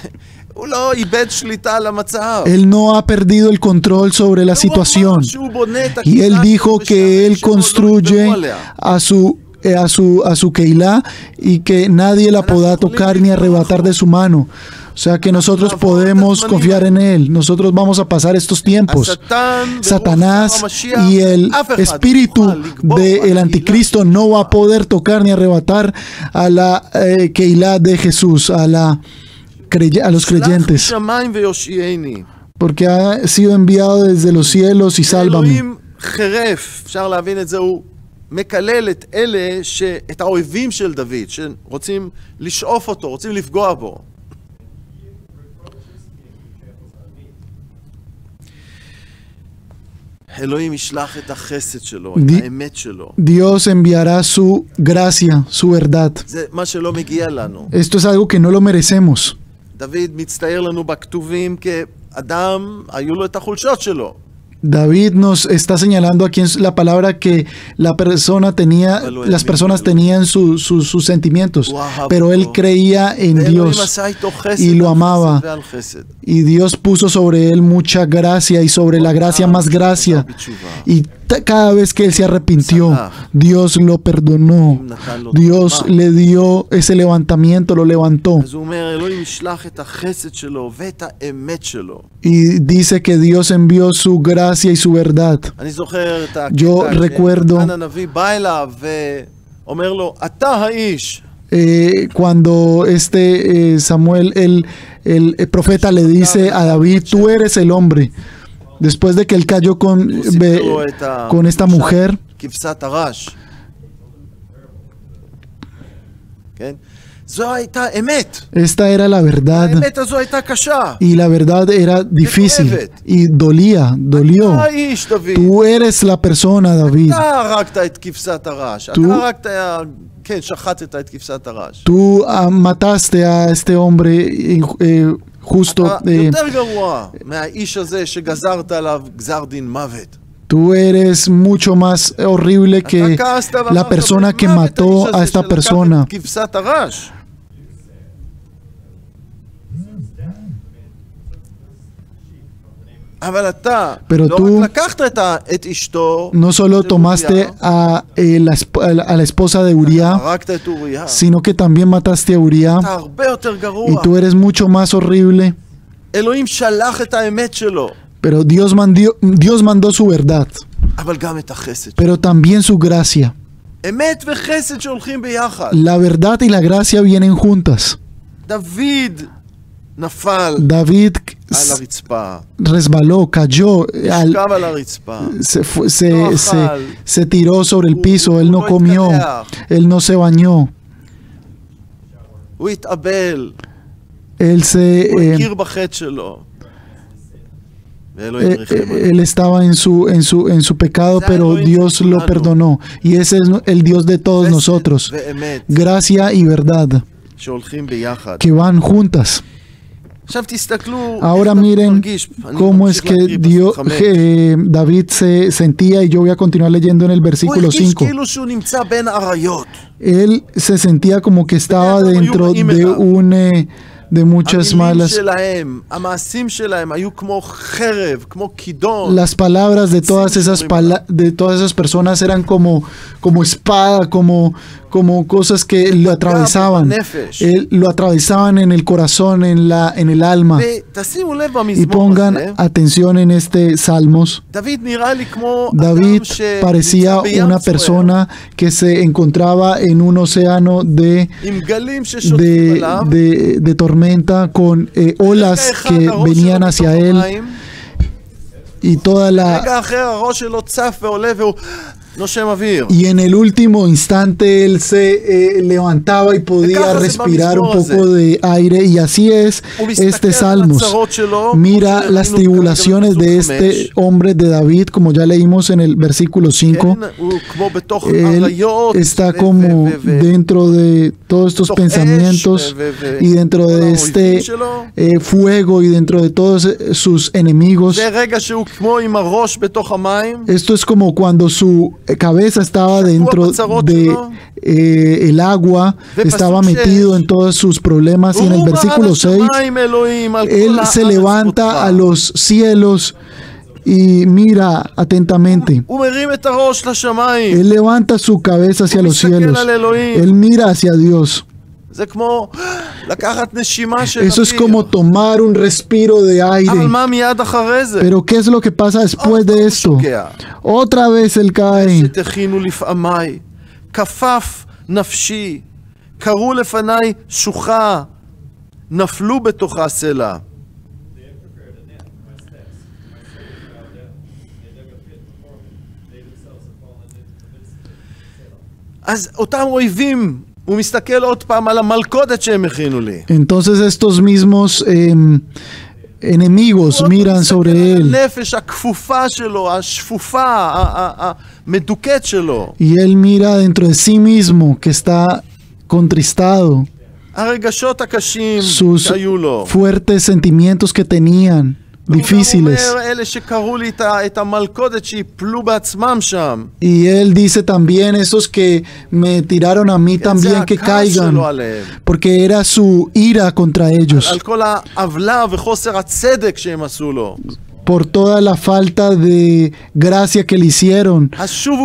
Speaker 3: Él no ha perdido el control sobre la situación. Y Él dijo que Él construye a su a su, a su Keilah y que nadie la podrá tocar ni arrebatar de su mano. O sea que nosotros podemos confiar en Él. Nosotros vamos a pasar estos tiempos. Satanás y el espíritu del anticristo no va a poder tocar ni arrebatar a la eh, Keilah de Jesús, a, la, a los creyentes. Porque ha sido enviado desde los cielos y sálvame.
Speaker 2: מקלל את אלה, את האויבים של דוד, שרוצים לשאוף אותו, רוצים לפגוע בו. אלוהים ישלח את החסד שלו, את האמת שלו. Dios enviará su gracia, su verdad.
Speaker 3: זה מה שלא מגיע לנו. Esto es algo que no lo merecemos.
Speaker 2: דוד מצטייר לנו בכתובים כאדם, היו לו את החולשות שלו.
Speaker 3: David nos está señalando aquí en la palabra que la persona tenía, las personas tenían su, su, sus sentimientos, pero él creía en Dios y lo amaba. Y Dios puso sobre él mucha gracia y sobre la gracia más gracia. Y cada vez que él se arrepintió, Dios lo perdonó. Dios le dio ese levantamiento, lo levantó. Y dice que Dios envió su gracia y su verdad. Yo recuerdo eh, cuando este eh, Samuel, el, el, el profeta, le dice a David, tú eres el hombre. Después de que él cayó con, be, con esta mujer, esta era la verdad, y la verdad era difícil y dolía, dolió. Tú eres la persona, David. Tú, tú uh, mataste a este hombre eh, justo. Eh, Tú eres mucho más horrible que la persona que mató a esta persona. Pero tú no solo tomaste a, eh, la, a la esposa de Uría, sino que también mataste a Uría, y tú eres mucho más horrible. Pero Dios mandó, Dios mandó su verdad, pero también su gracia. La verdad y la gracia vienen juntas. David resbaló, cayó, al, se, fue, se, se, se tiró sobre el piso, él no comió, él no se bañó, él se... Eh, Eh, él estaba en su, en su, en su pecado, pero Dios lo perdonó. Y ese es el Dios de todos nosotros. Gracia y verdad, que van juntas. Ahora miren cómo es que Dios, eh, David se sentía, y yo voy a continuar leyendo en el versículo cinco. Él se sentía como que estaba dentro de un... Eh, de muchas malas. Las palabras de todas esas pala de todas esas personas eran como, como espada, como, como cosas que lo atravesaban. Él, lo atravesaban en el corazón, en la, en el alma. Y pongan atención en este Salmos. David parecía una persona que se encontraba en un océano de, de, de, de tormenta, con eh, olas que venían hacia él, y toda la... Y en el último instante él se eh, levantaba y podía respirar un poco de aire, y así es este Salmos. Mira las tribulaciones de este hombre de David, como ya leímos en el versículo cinco. Él está como dentro de todos estos pensamientos, y dentro de este eh, fuego, y dentro de todos sus enemigos. Esto es como cuando su cabeza estaba dentro de eh, el agua, estaba metido en todos sus problemas, y en el versículo seis él se levanta a los cielos y mira atentamente. Él levanta su cabeza hacia los cielos, él mira hacia Dios. Eso es como tomar un respiro de aire. Pero ¿qué es lo que pasa después de esto? Otra vez él cae. Entonces estos mismos eh, enemigos miran sobre él, y él mira dentro de sí mismo que está contristado, sus fuertes sentimientos que tenían, difíciles. Y él dice también, esos que me tiraron a mí también que caigan, porque era su ira contra ellos, por toda la falta de gracia que le hicieron.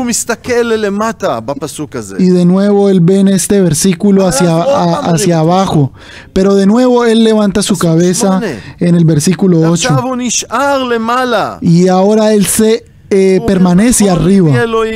Speaker 3: Y de nuevo él ve en este versículo hacia, a, hacia abajo, pero de nuevo él levanta su cabeza en el versículo ocho, y ahora él se eh, permanece arriba,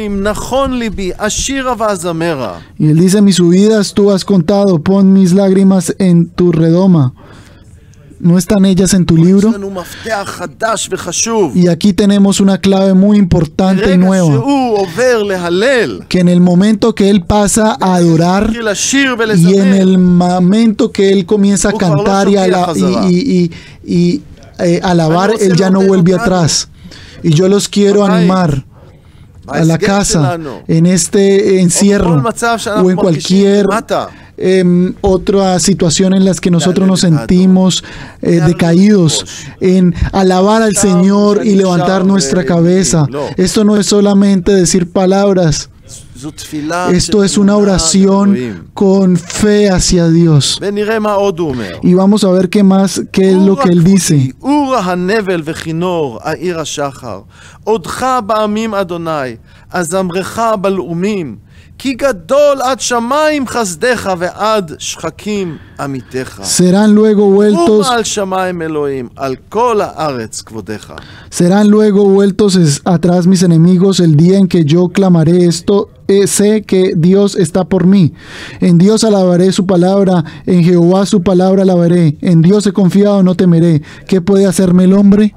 Speaker 3: y él dice: mis subidas tú has contado, pon mis lágrimas en tu redoma. ¿No están ellas en tu libro?
Speaker 2: יש לנו מפתח חדש וחשוב.
Speaker 3: Y aquí tenemos una clave muy importante y
Speaker 2: ברגע
Speaker 3: nueva,
Speaker 2: שהוא עובר להלל,
Speaker 3: que en el momento que él pasa a adorar
Speaker 2: התחיל לשיר
Speaker 3: y en
Speaker 2: ולזמר,
Speaker 3: el momento que él comienza a
Speaker 2: הוא כבר לא
Speaker 3: cantar y, a
Speaker 2: שוקע
Speaker 3: la-
Speaker 2: חזרה.
Speaker 3: y, y- y- y, eh, alabar,
Speaker 2: אני רוצה
Speaker 3: él ya no
Speaker 2: לעודד
Speaker 3: vuelve
Speaker 2: אותנו.
Speaker 3: atrás. Y yo los quiero
Speaker 2: בבית,
Speaker 3: animar a la
Speaker 2: בהסגר
Speaker 3: casa,
Speaker 2: שלנו,
Speaker 3: en este
Speaker 2: או
Speaker 3: encierro
Speaker 2: בכל מצב
Speaker 3: o
Speaker 2: שאנחנו
Speaker 3: en
Speaker 2: מרגישים
Speaker 3: cualquier
Speaker 2: למטה,
Speaker 3: em, otra situación en las que nosotros nos sentimos eh, decaídos, en alabar al Señor y levantar nuestra cabeza. Esto no es solamente decir palabras,
Speaker 2: זו תפילה
Speaker 3: esto es una
Speaker 2: שתמונה
Speaker 3: oración
Speaker 2: לאלוהים.
Speaker 3: con fe hacia Dios.
Speaker 2: ונראה מה עוד הוא אומר.
Speaker 3: Y vamos a ver qué más, qué es lo que él dice.
Speaker 2: אורה הנבל וכינור, העיר השחר. עודך בעמים אדוני, אזמרך בלאומים. כי גדול עד שמיים חסדך ועד שחקים עמיתך.
Speaker 3: Serán luego vueltos,
Speaker 2: ומעל שמיים אלוהים, על כל הארץ כבודך.
Speaker 3: serán luego vueltos es- atrás mis enemigos el día en que yo clamaré esto. eh, sé que Dios está por mí. En Dios alabaré su palabra, en Jehová su palabra alabaré. En Dios he confiado, no temeré. ¿Qué puede hacerme el hombre?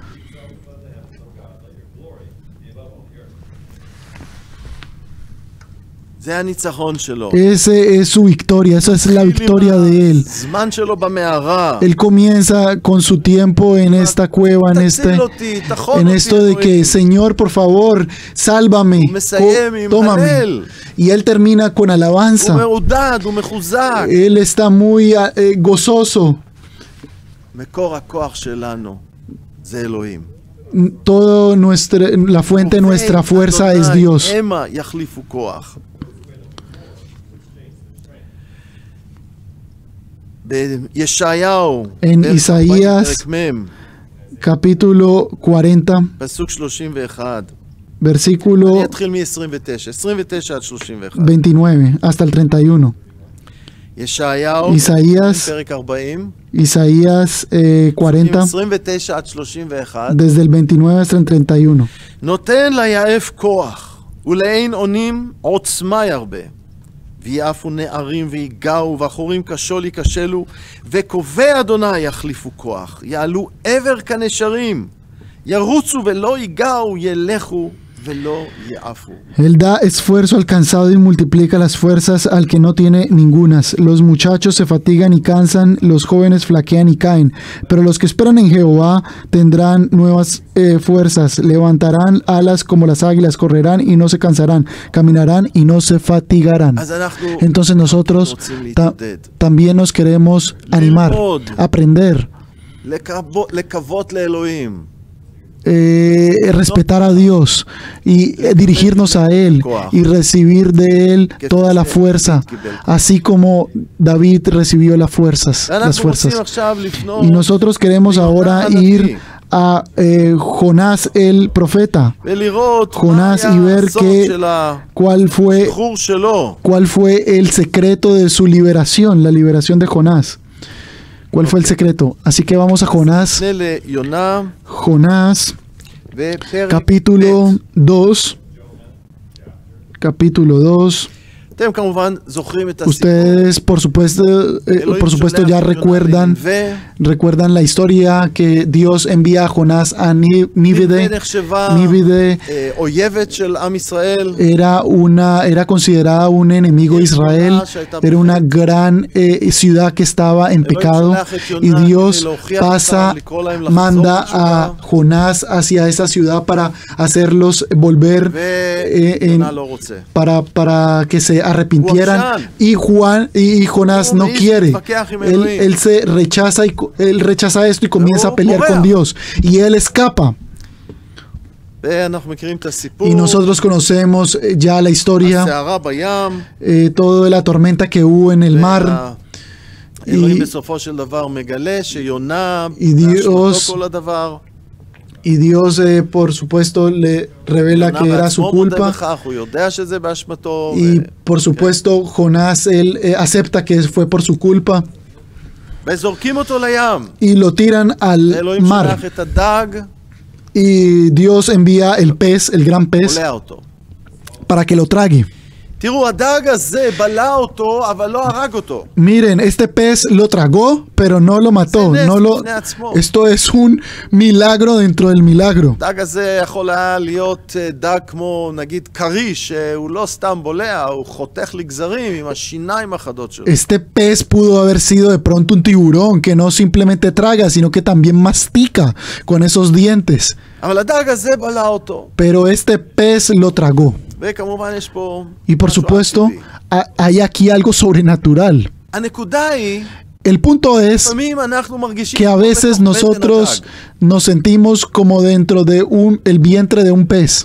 Speaker 2: זה הניצחון שלו.
Speaker 3: Ese es su victoria, esa es la victoria de él.
Speaker 2: זמן שלו במערה.
Speaker 3: Él comienza con su tiempo en esta cueva, en este,
Speaker 2: תציל אותי, תחון
Speaker 3: en
Speaker 2: אותי,
Speaker 3: esto de que,
Speaker 2: אלוהים.
Speaker 3: Señor, por favor, sálvame,
Speaker 2: הוא מסיים עם
Speaker 3: co- tómame.
Speaker 2: הלל.
Speaker 3: Y él termina con
Speaker 2: הוא
Speaker 3: alabanza.
Speaker 2: מעודד, הוא מחוזק.
Speaker 3: Él está muy eh, gozoso.
Speaker 2: מקור הכוח שלנו זה אלוהים.
Speaker 3: Todo nuestra, la fuente de nuestra fuerza es Dios.
Speaker 2: המה יחליפו כוח. בישעיהו,
Speaker 3: En
Speaker 2: פרק
Speaker 3: Isaías,
Speaker 2: פרק מ',
Speaker 3: Capítulo cuarenta,
Speaker 2: פסוק שלושים ואחת.
Speaker 3: versículo
Speaker 2: אני אתחיל מ-עשרים ותשע, עשרים ותשע עד שלושים ואחת.
Speaker 3: veintinueve hasta el treinta y uno.
Speaker 2: ישעיהו,
Speaker 3: Isaías,
Speaker 2: פרק ארבעים,
Speaker 3: Isaías eh, cuarenta,
Speaker 2: עשרים ותשע עד שלושים ואחת.
Speaker 3: desde el veintinueve hasta el treinta y uno.
Speaker 2: נותן ליעף כוח, ולאין אונים עוצמה ירבה. ויעפו נערים ויגעו, ואחורים כשול ייכשלו, וקובע אדוני יחליפו כוח. יעלו עבר כנשרים, ירוצו ולא ייגעו, ילכו ולא יעפו.
Speaker 3: Él da esfuerzo al cansado y multiplica las fuerzas al que no tiene ningunas. Los muchachos se fatigan y cansan, los jóvenes flaquean y caen. Pero los que esperan en Jehová tendrán nuevas eh, fuerzas, levantarán alas como las águilas, correrán y no se cansarán, caminarán y no se fatigarán.
Speaker 2: אז אנחנו
Speaker 3: Entonces nosotros
Speaker 2: רוצים
Speaker 3: ta-
Speaker 2: להתעודד,
Speaker 3: también nos queremos animar,
Speaker 2: ללמוד.
Speaker 3: aprender,
Speaker 2: לקוות- לקוות לאלוהים.
Speaker 3: eh, respetar a Dios y eh, dirigirnos a Él y recibir de Él toda la fuerza, así como David recibió las fuerzas, las
Speaker 2: ואנחנו רוצים
Speaker 3: fuerzas.
Speaker 2: עכשיו לפנות
Speaker 3: Y nosotros queremos ahora ir a eh, Jonás el profeta,
Speaker 2: ולראות מה
Speaker 3: Jonás
Speaker 2: היה
Speaker 3: y ver
Speaker 2: הסוד
Speaker 3: que-
Speaker 2: של
Speaker 3: cuál fue,
Speaker 2: השחרור שלו.
Speaker 3: cuál fue el secreto de su liberación, la liberación de Jonás. ¿Cuál fue el secreto? Así que vamos a Jonás,
Speaker 2: נפנה ליונה
Speaker 3: Jonás
Speaker 2: ופרק
Speaker 3: capítulo dos, capítulo dos.
Speaker 2: אתם כמובן זוכרים את הסיפור.
Speaker 3: Ustedes, por supuesto, eh,
Speaker 2: אלוהים
Speaker 3: por supuesto
Speaker 2: שולח
Speaker 3: ya
Speaker 2: את יונה
Speaker 3: recuerdan,
Speaker 2: לנינווה.
Speaker 3: recuerdan la historia que Dios envía a Jonás a Ní-
Speaker 2: נינווה
Speaker 3: Nínive.
Speaker 2: נחשבה
Speaker 3: Nínive
Speaker 2: אה, אויבת של עם ישראל.
Speaker 3: era una, era considerada un enemigo de Israel, era una gran eh, ciudad que estaba en pecado, y Dios pasa, manda a Jonás hacia esa ciudad para hacerlos volver, eh, en-
Speaker 2: ויונה לא רוצה.
Speaker 3: para, para que se arrepintieran, y Juan y, y Jonás no quiere. Él, él se rechaza y co- él rechaza esto y comienza a pelear con Dios, y él escapa.
Speaker 2: ואנחנו מכירים את הסיפור.
Speaker 3: Y nosotros conocemos eh, ya la historia,
Speaker 2: הסערה בים.
Speaker 3: eh, toda la tormenta que hubo en el mar,
Speaker 2: אלוהים
Speaker 3: y-
Speaker 2: בסופו של דבר מגלה שיונה,
Speaker 3: y
Speaker 2: באשמתו
Speaker 3: Dios-
Speaker 2: כל הדבר.
Speaker 3: y Dios eh, por supuesto le revela
Speaker 2: יונה
Speaker 3: que era su
Speaker 2: בעצמו מודה
Speaker 3: culpa,
Speaker 2: בכך, הוא יודע שזה באשמתו.
Speaker 3: y
Speaker 2: ו-
Speaker 3: por supuesto Jonás él eh, acepta que fue por su culpa,
Speaker 2: וזורקים אותו לים.
Speaker 3: y lo tiran al
Speaker 2: אלוהים
Speaker 3: mar,
Speaker 2: שולח את הדג,
Speaker 3: y Dios envía el pez, el gran pez,
Speaker 2: בולע אותו.
Speaker 3: para que lo trague.
Speaker 2: תראו, הדג הזה בלע אותו, אבל לא הרג אותו.
Speaker 3: Miren, este pez lo tragó, pero no lo mató. No lo... Esto es un milagro dentro del milagro.
Speaker 2: הדג הזה יכול היה להיות דג כמו, נגיד, כריש, שהוא לא סתם בולע, הוא חותך לגזרים עם השיניים החדות שלו.
Speaker 3: Este pez pudo haber sido de pronto un tiburón que no simplemente traga, sino que también mastica con esos dientes.
Speaker 2: אבל הדג הזה בלע אותו.
Speaker 3: Pero este pez lo tragó.
Speaker 2: וכמובן יש פה...
Speaker 3: Y por supuesto, hay aquí algo sobrenatural.
Speaker 2: הנקודה היא...
Speaker 3: El punto es que a veces nosotros nos sentimos como dentro de un, el vientre de un pez.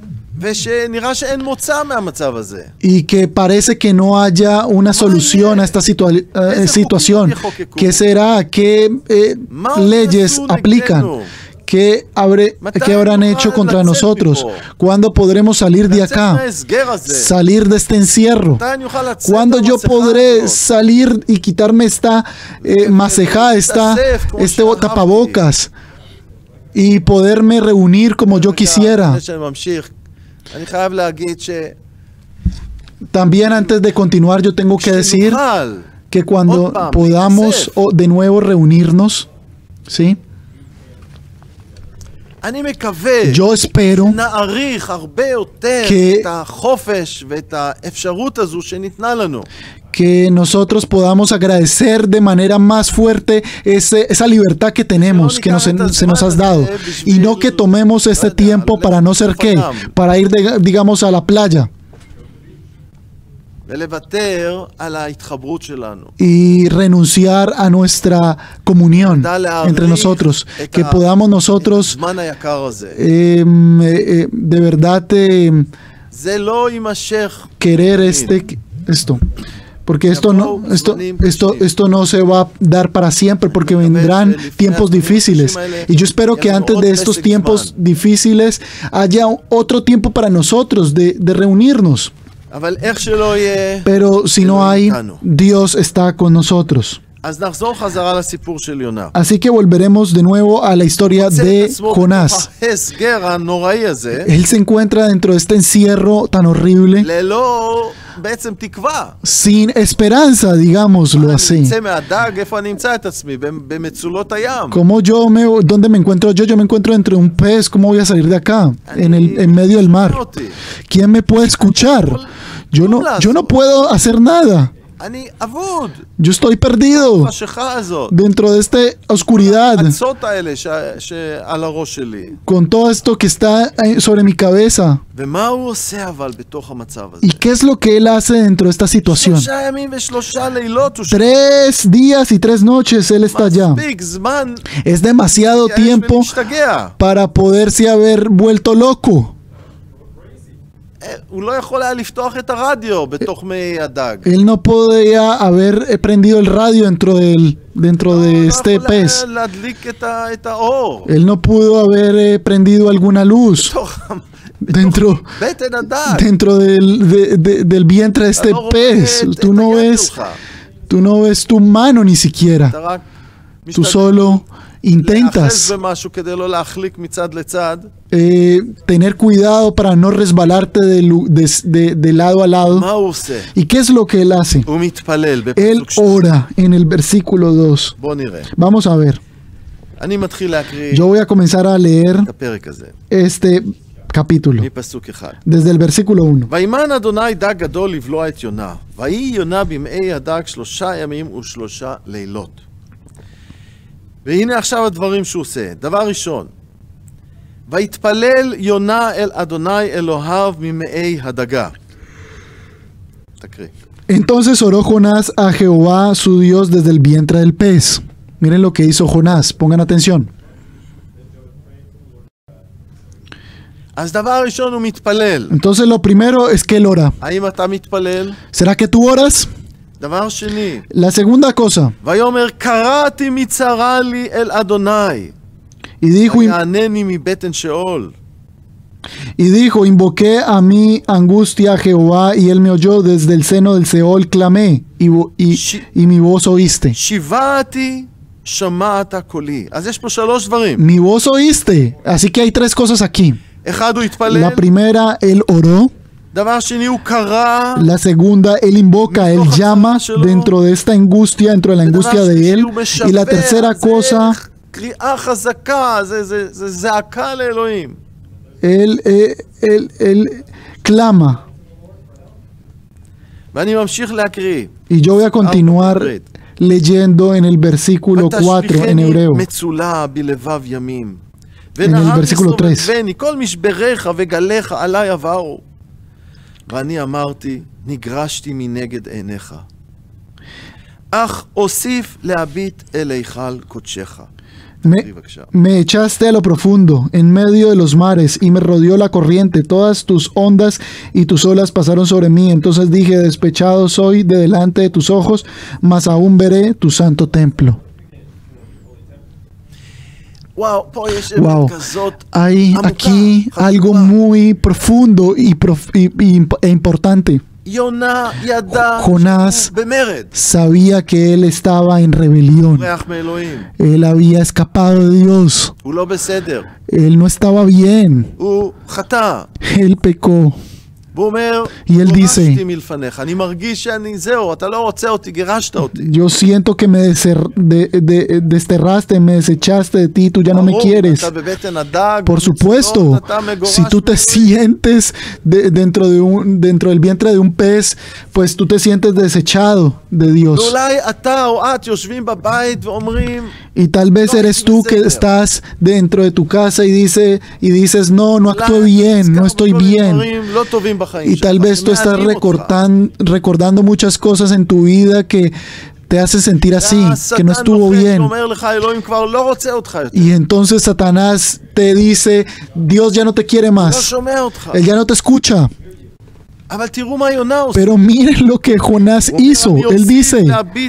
Speaker 3: Y que parece que no haya una solución a esta situa eh, situación. ¿Qué será? ¿Qué eh, leyes aplican? ¿Qué, habré, ¿Qué habrán hecho contra nosotros? ¿Cuándo podremos salir de acá? Salir de este encierro. ¿Cuándo yo podré salir y quitarme esta eh, masejá, esta, este tapabocas y poderme reunir como yo quisiera? También antes de continuar yo tengo que decir que cuando podamos de nuevo reunirnos, ¿sí? Yo espero que, que nosotros podamos agradecer de manera más fuerte ese, esa libertad que tenemos, que nos, se nos has dado, y no que tomemos este tiempo para no ser qué, para ir, de, digamos, a la playa y renunciar a nuestra comunión entre nosotros, que podamos nosotros eh, eh, de verdad eh, querer este esto, porque esto no, esto, esto, esto no se va a dar para siempre, porque vendrán tiempos difíciles, y yo espero que antes de estos tiempos difíciles haya otro tiempo para nosotros de, de reunirnos. Pero si no hay, Dios está con nosotros. Así que volveremos de nuevo a la historia de Jonás. Él se encuentra dentro de este encierro tan horrible, sin esperanza, digámoslo así. Como yo me, ¿dónde me encuentro yo? Yo me encuentro dentro de un pez. ¿Cómo voy a salir de acá? En el en medio del mar. ¿Quién me puede escuchar? Yo no, yo no puedo hacer nada. Yo estoy perdido dentro de esta oscuridad, con todo esto que está sobre mi cabeza. ¿Y qué es lo que él hace dentro de esta situación? Tres días y tres noches él está allá. Es demasiado tiempo para poderse haber vuelto loco. Él no podía haber prendido el radio dentro del dentro de este pez. Él no pudo haber prendido alguna luz dentro dentro del, de, de, del vientre de este pez. Tú no ves, tú no ves tu mano ni siquiera. Tú solo intentas eh, tener cuidado para no resbalarte de, de, de, de lado a lado. ¿Y qué es lo que él hace? Él ora en el versículo dos. Vamos a ver. Yo voy a comenzar a leer este capítulo desde el versículo uno.
Speaker 2: והנה עכשיו הדברים שהוא עושה. דבר ראשון, ויתפלל יונה אל אדוני אלוהיו ממאי הדגה. תקריא.
Speaker 3: Entonces oró Jonás a Jehová su Dios desde el vientre del pez. Miren lo que hizo Jonás, pongan atención.
Speaker 2: אז דבר ראשון הוא מתפלל.
Speaker 3: Entonces lo primero es que él ora.
Speaker 2: האם אתה מתפלל?
Speaker 3: ¿Será que tú oras?
Speaker 2: דבר שני,
Speaker 3: la segunda cosa,
Speaker 2: ויאמר קראתי מצרה לי אל אדוני,
Speaker 3: y dijo,
Speaker 2: ויענני מבטן שאול.
Speaker 3: Y dijo, invoqué a mi angustia a Jehová, y él me oyó desde el seno del Seol, clamé, y, y, y mi voz oíste.
Speaker 2: שיבעתי שמעת קולי. אז יש פה שלוש דברים.
Speaker 3: Mi voz oíste. Así que hay tres cosas aquí.
Speaker 2: אחד הוא התפלל.
Speaker 3: La primera, él oró.
Speaker 2: דבר שני, הוא קרא,
Speaker 3: La segunda, él invoca, él llama dentro de esta angustia, dentro de la angustia de él. Y la tercera cosa,
Speaker 2: קריאה חזקה, זה, זה, זה זעקה לאלוהים.
Speaker 3: él, él, él, él clama.
Speaker 2: ואני ממשיך להקריא.
Speaker 3: Y yo voy a continuar leyendo en el versículo cuatro en hebreo.
Speaker 2: מצולה בלבב ימים.
Speaker 3: En el versículo tres.
Speaker 2: ונהר כל משבריך וגליך עליי עברו. ואני אמרתי, נגרשתי מנגד עיניך. אך אוסיף להביט אל היכל קודשך.
Speaker 3: Me, me echaste a lo profundo, en medio de los mares, y me rodeó la corriente. Todas tus ondas y tus olas pasaron sobre mí. Entonces dije, despechado soy de delante de tus ojos, mas aún veré tu santo templo.
Speaker 2: Wow,
Speaker 3: wow. Hay aquí algo muy profundo y, prof y, y, e importante. Jonás sabía que él estaba en rebelión. Él había escapado de Dios. Él no estaba bien. Él pecó. Y él dice, yo siento que me de, de, desterraste, me desechaste de ti, tú ya no me quieres. Por supuesto, si tú te sientes de, dentro, de un, dentro del vientre de un pez, pues tú te sientes desechado de Dios. Y tal vez eres tú que estás dentro de tu casa y, dice, y dices, no, no actué bien, no estoy bien. Y tal vez tú estás recordando, recordando muchas cosas en tu vida que te hace sentir así, que no estuvo bien. Y entonces Satanás te dice, Dios ya no te quiere más. Él ya no te escucha. Pero miren lo que Jonás hizo. Él dice,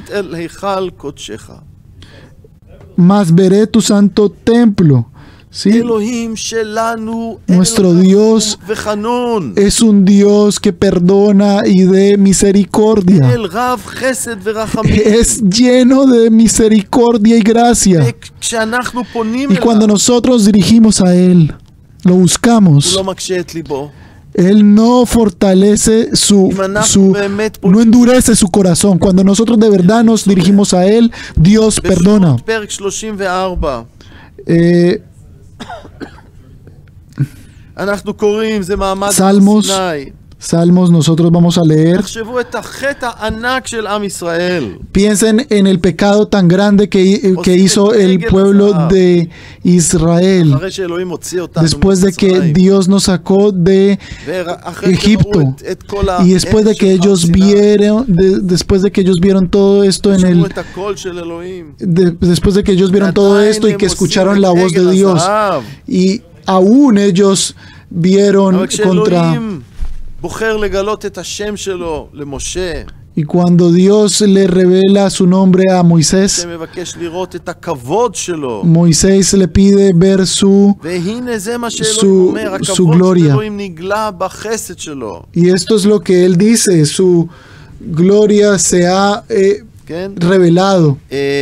Speaker 3: mas veré tu santo templo. ¿Sí? Nuestro Dios es un Dios que perdona y de misericordia. Es lleno de misericordia y gracia. Y cuando nosotros dirigimos a Él, lo buscamos, Él no fortalece su, su, no endurece su corazón. Cuando nosotros de verdad nos dirigimos a Él, Dios perdona. Eh, Salmos, Salmos, nosotros vamos a leer. Piensen en el pecado tan grande que, que hizo el pueblo de Israel después de que Dios nos sacó de Egipto y después de que ellos vieron de, después de que ellos vieron todo esto en el de, después de que ellos vieron todo esto y que escucharon la voz de Dios y aún ellos vieron contra. Y cuando Dios le revela su nombre a Moisés, Moisés le pide ver su, su, su gloria. Y esto es lo que él dice, su gloria se ha eh, revelado.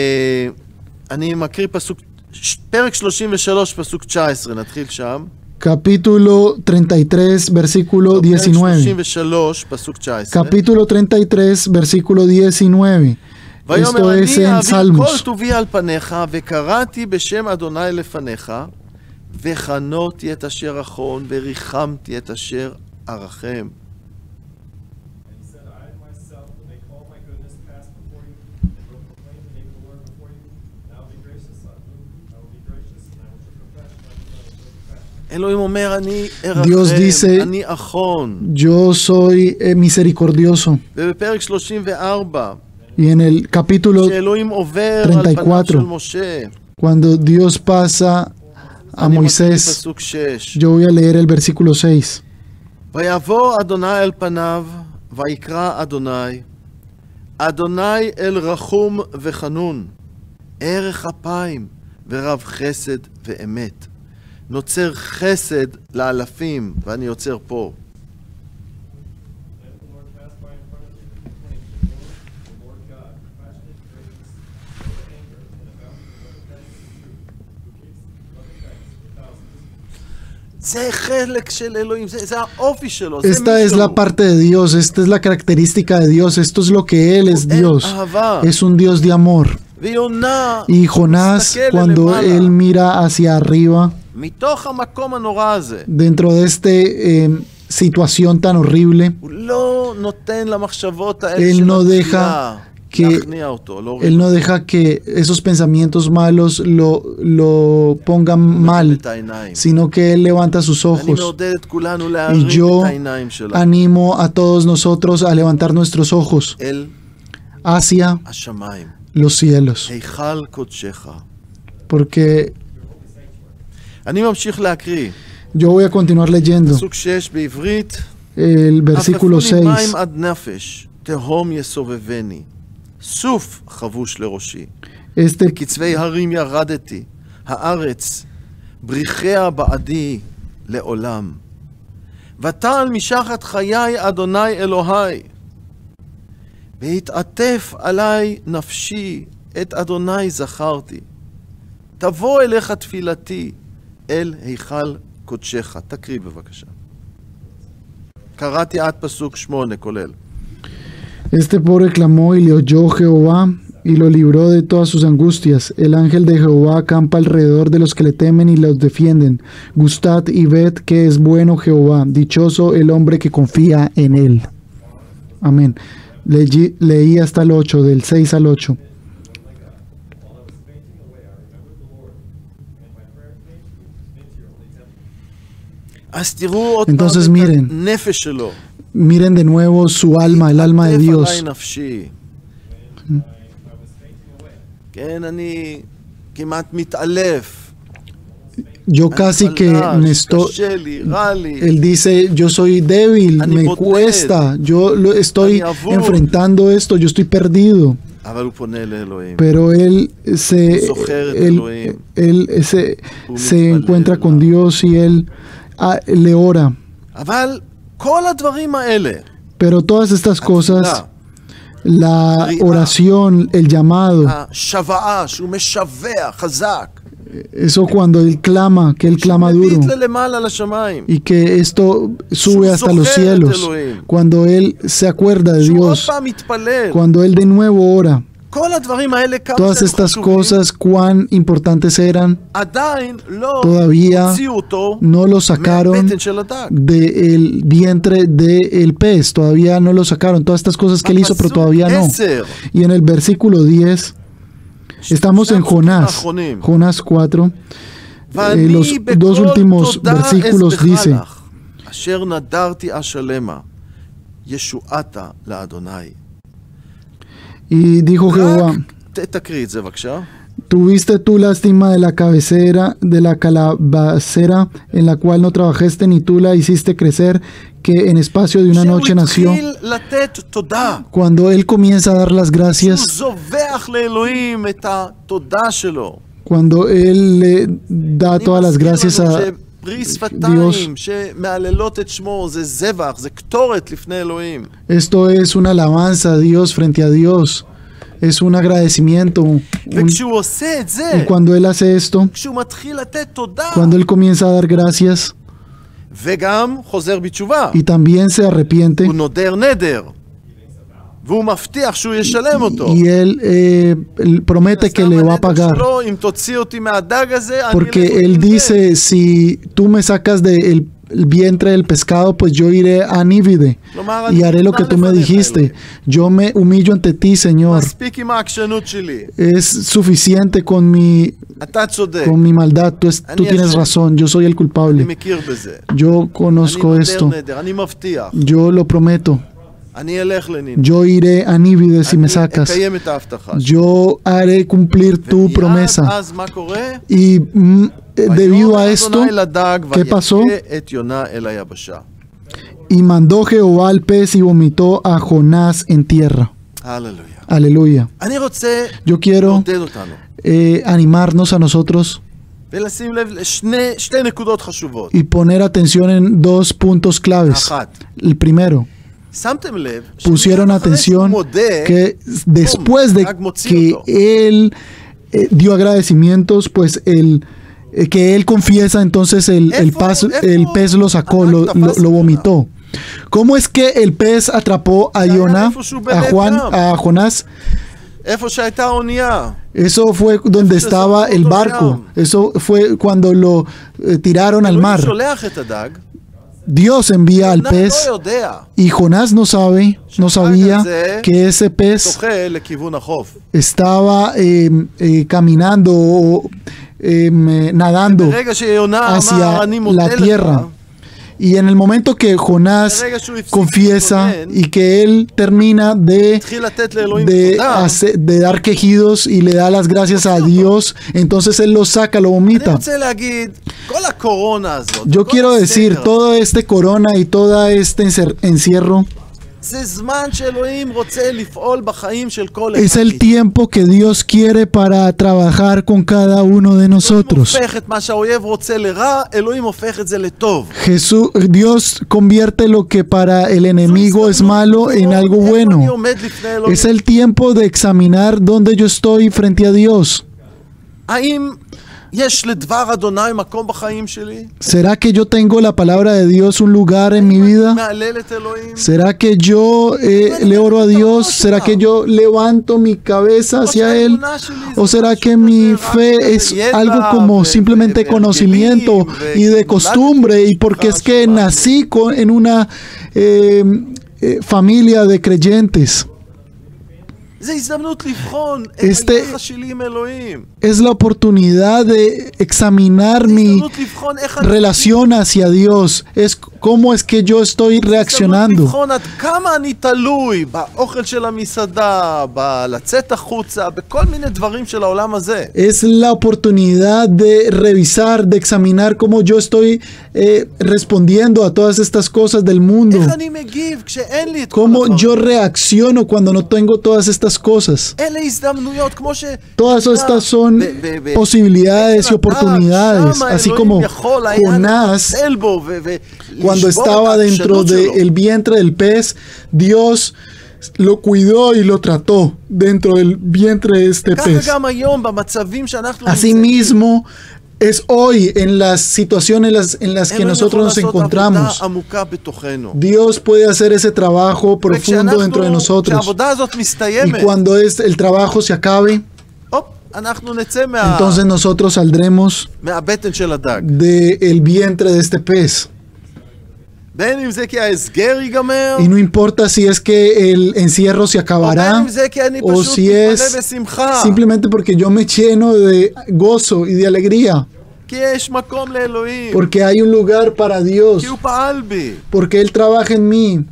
Speaker 3: Capítulo treinta y tres, versículo diecinueve. Capítulo treinta y tres, versículo diecinueve. Esto es en Salmos. Dios dice, yo soy eh, misericordioso. Y en el capítulo treinta y cuatro, cuando Dios pasa a Moisés, yo voy a leer el versículo seis.
Speaker 2: Adonai el rachum vechanun, erech apayim verav chesed ve'emet. נוצר חסד לאלפים, ואני יוצר פה.
Speaker 3: Esta es la parte de Dios, esta es la característica de Dios, esto es lo que Él es Dios, es un Dios de amor. Y Jonás, cuando él mira hacia arriba, dentro de esta eh, situación tan horrible, él no deja que él no deja que esos pensamientos malos lo, lo pongan mal, sino que él levanta sus ojos. Y yo animo a todos nosotros a levantar nuestros ojos hacia los cielos, porque yo voy a continuar leyendo el versículo seis.
Speaker 2: סוף חבוש לראשי,
Speaker 3: Este,
Speaker 2: בקצווי הרים ירדתי, הארץ בריחיה בעדי לעולם. ותעל משחת חיי אדוני אלוהי, והתעטף עלי נפשי, את אדוני זכרתי. תבוא אליך תפילתי, אל היכל קודשך. תקריא בבקשה. קראתי עד פסוק שמונה כולל.
Speaker 3: Este pobre clamó y le oyó Jehová y lo libró de todas sus angustias. El ángel de Jehová acampa alrededor de los que le temen y los defienden. Gustad y ved que es bueno Jehová. Dichoso el hombre que confía en él. Amén. Leí, leí hasta el ocho, del seis al ocho. Entonces miren, miren de nuevo su alma, el alma de Dios. Yo casi que me estoy, él dice, yo soy débil, me cuesta, yo lo estoy enfrentando esto, yo estoy perdido. Pero él se, él, él se, se encuentra con Dios y él ah, le ora. Pero todas estas cosas, la oración, el llamado, eso cuando él clama, que él clama duro, y que esto sube hasta los cielos, cuando él se acuerda de Dios, cuando él de nuevo ora. Todas estas cosas, cuán importantes eran, todavía no lo sacaron del vientre del pez, todavía no lo sacaron. Todas estas cosas que él hizo, pero todavía no. Y en el versículo diez, estamos en Jonás, Jonás cuatro, eh, los dos últimos versículos dice: y dijo Jehová, ¿tuviste tú lástima de la cabecera, de la calabacera, en la cual no trabajaste ni tú la hiciste crecer, que en espacio de una noche nació? Cuando él comienza a dar las gracias, cuando él le da todas las gracias a Dios, esto es una alabanza a Dios frente a Dios, es un agradecimiento. Un, y cuando él hace esto, cuando él comienza a dar gracias y también se arrepiente, y él, eh, él promete que le va a pagar, porque él dice, si tú me sacas del el vientre del pescado, pues yo iré a Nívide y haré lo que tú me dijiste. Yo me humillo ante ti, Señor. Es suficiente con mi, con mi maldad. Tú, es, tú tienes razón, yo soy el culpable. Yo conozco esto. Yo lo prometo. Yo iré a Nívide si me sacas. Yo haré cumplir tu promesa. Y mm, debido a esto, ¿qué pasó? Y mandó Jehová al pez y vomitó a Jonás en tierra. Aleluya. Yo quiero eh, animarnos a nosotros y poner atención en dos puntos claves. El primero, pusieron atención que después de que él eh, dio agradecimientos, pues él eh, que él confiesa, entonces el, el, paz, el pez lo sacó, lo, lo, lo vomitó. ¿Cómo es que el pez atrapó a Jonah, a Juan, a Jonás? Eso fue donde estaba el barco. Eso fue cuando lo eh, tiraron al mar. Dios envía al pez y Jonás no sabe, no sabía que ese pez estaba eh, eh, caminando o eh, nadando hacia la tierra. Y en el momento que Jonás confiesa y que él termina de, de, hacer, de dar quejidos y le da las gracias a Dios, entonces él lo saca, lo vomita. Yo quiero decir, todo este corona y todo este encierro es el tiempo que Dios quiere para trabajar con cada uno de nosotros. Jesús, Dios convierte lo que para el enemigo es malo en algo bueno. Es el tiempo de examinar dónde yo estoy frente a Dios. ¿Será que yo tengo la palabra de Dios un lugar en mi vida? ¿Será que yo eh, le oro a Dios? ¿Será que yo levanto mi cabeza hacia Él? ¿O será que mi fe es algo como simplemente conocimiento y de costumbre? Y porque es que nací con, en una eh, eh, familia de creyentes. Este es la oportunidad de examinar mi relación hacia Dios. Es cómo es que yo estoy reaccionando. Es la oportunidad de revisar, de examinar cómo yo estoy eh, respondiendo a todas estas cosas del mundo. Cómo yo reacciono cuando no tengo todas estas cosas. Todas estas son posibilidades y oportunidades, así como Jonás, cuando estaba dentro del vientre del pez, Dios lo cuidó y lo trató dentro del vientre de este pez. Asimismo, es hoy en las situaciones en las, en las que nosotros nos encontramos. Dios puede hacer ese trabajo profundo dentro de nosotros. Y cuando es, el trabajo se acabe, entonces nosotros saldremos del vientre de este pez. Y no importa si es que el encierro se acabará o si es simplemente porque yo me lleno de gozo y de alegría. Porque hay un lugar para Dios. Porque Él trabaja en mí.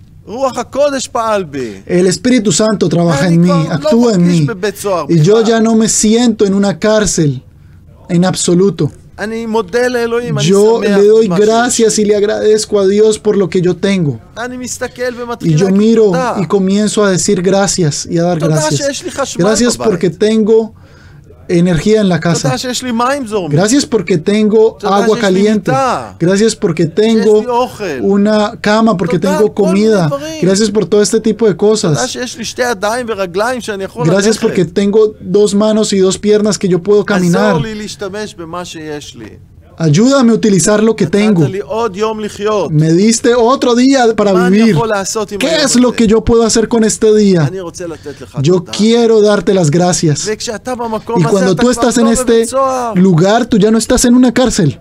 Speaker 3: El Espíritu Santo trabaja en mí, actúa en mí. Y yo ya no me siento en una cárcel en absoluto. Yo le doy gracias y le agradezco a Dios por lo que yo tengo. Y yo miro y comienzo a decir gracias y a dar gracias. Gracias porque tengo energía en la casa. Gracias porque tengo agua caliente. Gracias porque tengo una cama, porque tengo comida. Gracias por todo este tipo de cosas. Gracias porque tengo dos manos y dos piernas que yo puedo caminar. Ayúdame a utilizar lo que tengo. Me diste otro día para vivir. ¿Qué es lo que yo puedo hacer con este día? Yo quiero darte las gracias. Y cuando tú estás en este lugar, tú ya no estás en una cárcel.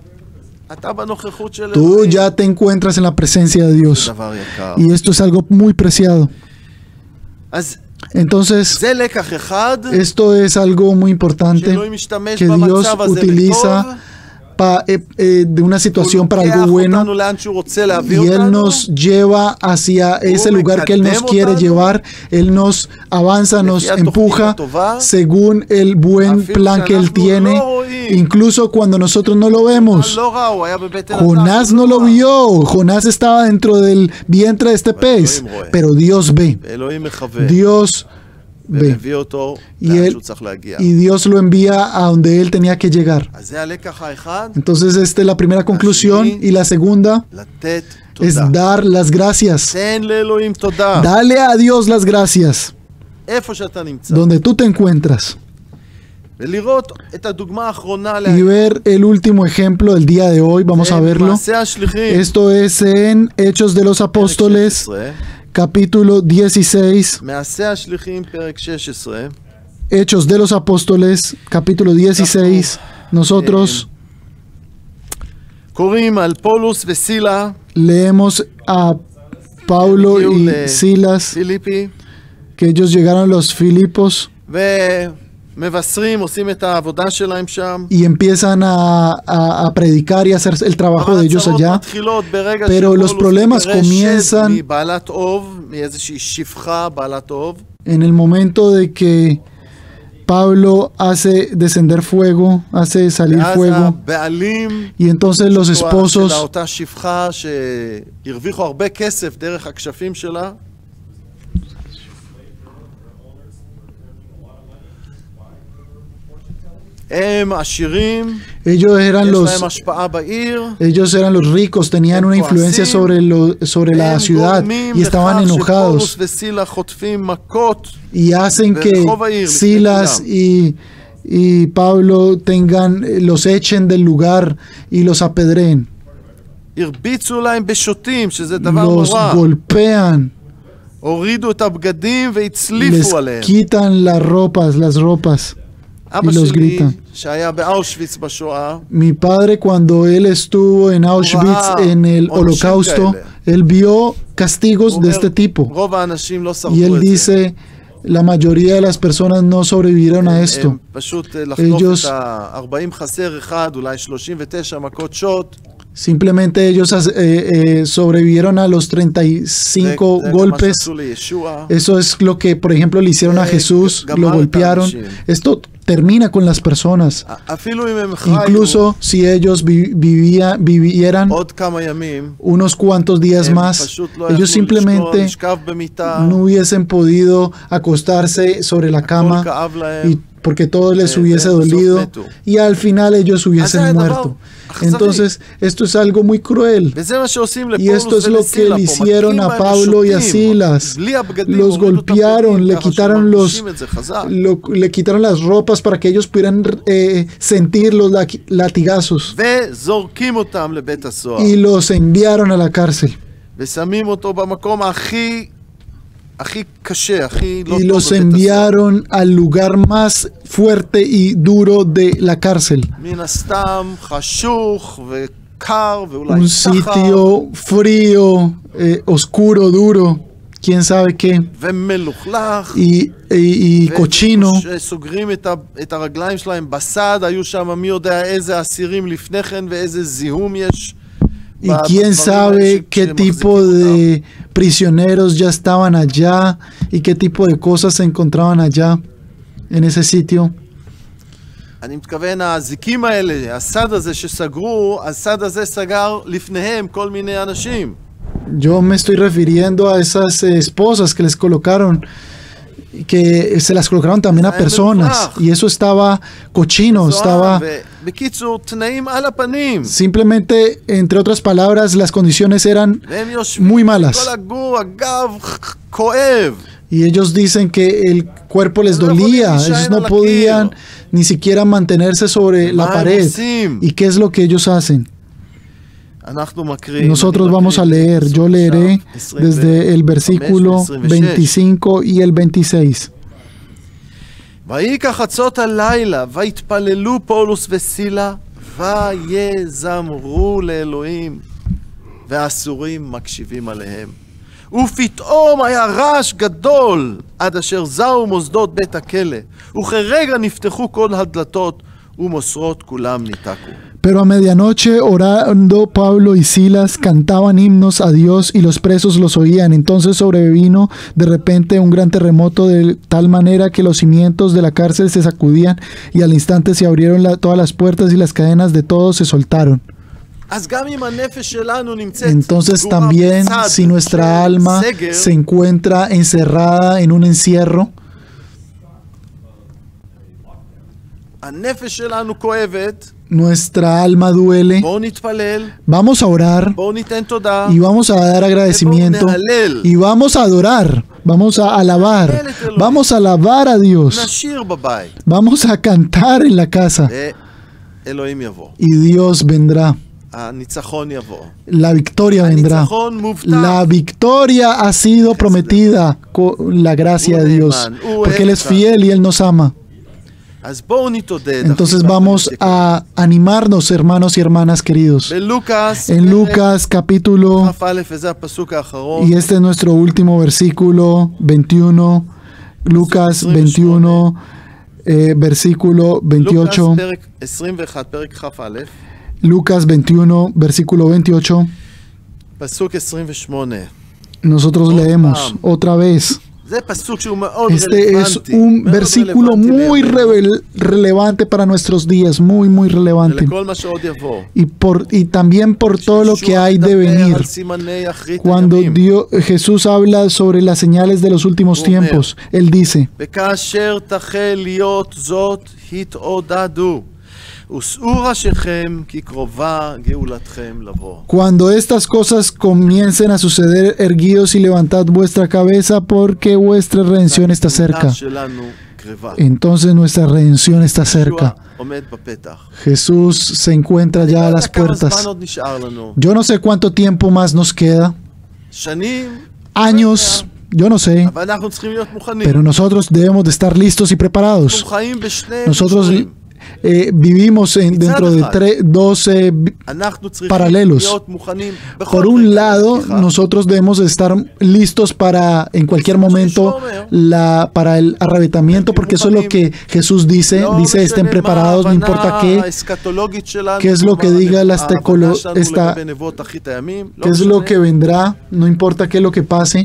Speaker 3: Tú ya te encuentras en la presencia de Dios. Y esto es algo muy preciado. Entonces, esto es algo muy importante que Dios utiliza Pa, eh, eh, de una situación para algo bueno, y Él nos lleva hacia ese lugar que Él nos quiere llevar. Él nos avanza, nos empuja según el buen plan que Él tiene, incluso cuando nosotros no lo vemos. Jonás no lo vio. Jonás estaba dentro del vientre de este pez, pero Dios ve. Dios ve. Y, él, y Dios lo envía a donde él tenía que llegar. Entonces esta es la primera conclusión. Y la segunda es dar las gracias. Dale a Dios las gracias donde tú te encuentras. y ver el último ejemplo del día de hoy. Vamos a verlo. Esto es en Hechos de los Apóstoles, capítulo dieciséis. Hechos de los Apóstoles, capítulo dieciséis. Nosotros leemos a Pablo y Silas, que ellos llegaron a los Filipos y empiezan a, a, a predicar y a hacer el trabajo de ellos allá. Pero los problemas comienzan en el momento de que Pablo hace descender fuego, hace salir fuego, y entonces los esposos ellos eran los ellos eran los ricos, tenían una influencia sobre, lo, sobre la ciudad y estaban enojados y hacen que Silas y, y Pablo tengan, los echen del lugar y los apedreen, los golpean, les quitan las ropas, las ropas y los gritan. Mi padre, cuando él estuvo en Auschwitz, en el Holocausto, él vio castigos de este tipo. Y él dice, la mayoría de las personas no sobrevivieron a esto. Ellos Simplemente ellos eh, eh, sobrevivieron a los treinta y cinco golpes. Eso es lo que, por ejemplo, le hicieron a Jesús, lo golpearon. Esto termina con las personas. Incluso si ellos vi vivía, vivieran unos cuantos días más, ellos simplemente no hubiesen podido acostarse sobre la cama y porque todo les hubiese dolido y al final ellos hubiesen muerto. Entonces, esto es algo muy cruel. Y esto es lo que le hicieron a Pablo y a Silas. Los golpearon, le quitaron, los, lo, le quitaron las ropas para que ellos pudieran eh, sentir los latigazos. Y los enviaron a la cárcel. Y los enviaron al lugar más fuerte y duro de la cárcel. Un sitio frío, eh, oscuro, duro, quién sabe qué, y, y, y cochino. Y quién sabe qué tipo de prisioneros ya estaban allá y qué tipo de cosas se encontraban allá en ese sitio. Yo me estoy refiriendo a esas esposas que les colocaron, que se las colocaron también a personas, y eso estaba cochino, estaba simplemente, entre otras palabras, las condiciones eran muy malas. Y ellos dicen que el cuerpo les dolía, ellos no podían ni siquiera mantenerse sobre la pared. ¿Y qué es lo que ellos hacen? Nosotros vamos a leer, yo leeré desde el versículo veinticinco y el veintiséis.
Speaker 2: ויקח חצות הלילה, ויתפללו פאולוס וסילה, ויזמרו לאלוהים, והאסורים מקשיבים עליהם. ופתאום היה רעש גדול, עד אשר זעו מוסדות בית הכלא, וכרגע נפתחו כל הדלתות, ומוסרות כולם ניתקו.
Speaker 3: Pero a medianoche, orando, Pablo y Silas cantaban himnos a Dios y los presos los oían. Entonces sobrevino de repente un gran terremoto de tal manera que los cimientos de la cárcel se sacudían y al instante se abrieron la, todas las puertas y las cadenas de todos se soltaron. Entonces también, si nuestra alma se encuentra encerrada en un encierro, nuestra alma duele, vamos a orar y vamos a dar agradecimiento y vamos a adorar Vamos a alabar. Vamos a alabar a Dios.
Speaker 2: נשיר בבית.
Speaker 3: Vamos a cantar en la casa.
Speaker 2: ואלוהים יבוא.
Speaker 3: Y Dios vendrá.
Speaker 2: הניצחון יבוא.
Speaker 3: La victoria vendrá.
Speaker 2: הניצחון מובטח.
Speaker 3: La victoria ha sido prometida con la gracia de Dios. Porque Él es fiel y Él nos ama.
Speaker 2: אז בואו נתעודד.
Speaker 3: Entonces vamos a animarnos, hermanos y hermanas queridos.
Speaker 2: בלוקאס.
Speaker 3: En Lucas capítulo,
Speaker 2: כ"א, וזה הפסוק האחרון.
Speaker 3: y este es nuestro último versículo veintiuno, Lucas veintiuno, eh, versículo veintiocho.
Speaker 2: לוקאס פרק עשרים ואחת, פרק כ"א.
Speaker 3: Lucas veintiuno, versículo veintiocho.
Speaker 2: פסוק עשרים ושמונה.
Speaker 3: Nosotros leemos otra vez.
Speaker 2: זה פסוק שהוא מאוד
Speaker 3: Este es
Speaker 2: רלוונטי.
Speaker 3: un
Speaker 2: מאוד
Speaker 3: versículo
Speaker 2: רלוונטי
Speaker 3: muy
Speaker 2: לימינו.
Speaker 3: revel- relevante para nuestros días, muy, muy relevante.
Speaker 2: ולכל מה שעוד יבוא.
Speaker 3: Y, por, y también por todo lo que hay de
Speaker 2: שישוע מדבר
Speaker 3: venir.
Speaker 2: על סימני אחרית
Speaker 3: Cuando
Speaker 2: הימים.
Speaker 3: Dios, Jesús habla sobre las señales de los últimos tiempos, Él dice,
Speaker 2: וכאשר תחל להיות זאת התעודדו. ושאו ראשיכם כי קרובה גאולתכם לבוא.
Speaker 3: cuando estas cosas comiencen a suceder, erguíos y levantad vuestra cabeza porque vuestra redención está cerca.
Speaker 2: שלנו קרבה.
Speaker 3: Entonces nuestra redención está cerca.
Speaker 2: ישוע עומד בפתח.
Speaker 3: Jesús se encuentra ya a las
Speaker 2: כמה
Speaker 3: puertas.
Speaker 2: זמן עוד נשאר לנו?
Speaker 3: Yo no sé cuánto tiempo más nos queda,
Speaker 2: שנים?
Speaker 3: años, yo no sé,
Speaker 2: אבל אנחנו צריכים להיות מוכנים.
Speaker 3: pero nosotros debemos de estar listos y preparados.
Speaker 2: אנחנו חיים בשני
Speaker 3: Nosotros
Speaker 2: מישורים.
Speaker 3: eh, vivimos en, dentro de tre- dos eh, vi-
Speaker 2: אנחנו צריכים
Speaker 3: paralelos.
Speaker 2: להיות מוכנים בכל
Speaker 3: Por un
Speaker 2: רגע
Speaker 3: lado,
Speaker 2: לפתיחה.
Speaker 3: nosotros debemos de estar listos para en cualquier momento la, para el arrebatamiento, porque eso es lo que Jesús dice,
Speaker 2: לא
Speaker 3: dice estén
Speaker 2: משנה
Speaker 3: preparados, no
Speaker 2: מה
Speaker 3: importa
Speaker 2: ההבנה
Speaker 3: qué,
Speaker 2: האסקטולוגית שלנו,
Speaker 3: qué es lo que
Speaker 2: מה
Speaker 3: diga la
Speaker 2: ההבנה
Speaker 3: estecolo-
Speaker 2: שלנו
Speaker 3: esta-
Speaker 2: לגבי נבואות אחרית הימים, לא
Speaker 3: qué es lo
Speaker 2: משנה.
Speaker 3: que vendrá, no importa qué es lo que pase.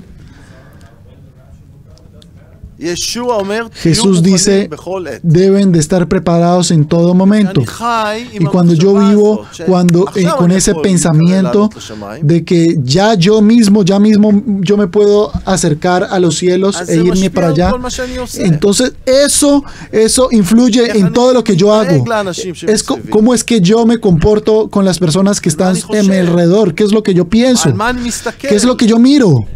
Speaker 2: ישוע אומר,
Speaker 3: Jesús
Speaker 2: תהיו
Speaker 3: dice,
Speaker 2: מוכנים בכל עת.
Speaker 3: deben de estar preparados en todo momento.
Speaker 2: אני חי עם
Speaker 3: Y cuando yo
Speaker 2: המחשבה
Speaker 3: vivo,
Speaker 2: הזאת,
Speaker 3: cuando eh,
Speaker 2: שעכשיו
Speaker 3: con
Speaker 2: אני
Speaker 3: ese
Speaker 2: יכול
Speaker 3: pensamiento
Speaker 2: לעלות לשמיים,
Speaker 3: de que ya yo mismo, ya mismo yo me puedo acercar a los cielos
Speaker 2: אז
Speaker 3: e
Speaker 2: זה
Speaker 3: irme
Speaker 2: משפיע
Speaker 3: para
Speaker 2: על
Speaker 3: allá,
Speaker 2: כל מה שאני עושה.
Speaker 3: entonces eso, eso influye
Speaker 2: איך
Speaker 3: en
Speaker 2: אני
Speaker 3: todo lo que yo hago.
Speaker 2: מתנהג לאנשים
Speaker 3: Es co-
Speaker 2: שמסביבי.
Speaker 3: cómo es que yo me comporto con las personas que están
Speaker 2: אני חושב?
Speaker 3: en mi alrededor, qué es lo que yo pienso,
Speaker 2: על מה אני מסתכל,
Speaker 3: qué es lo que yo miro,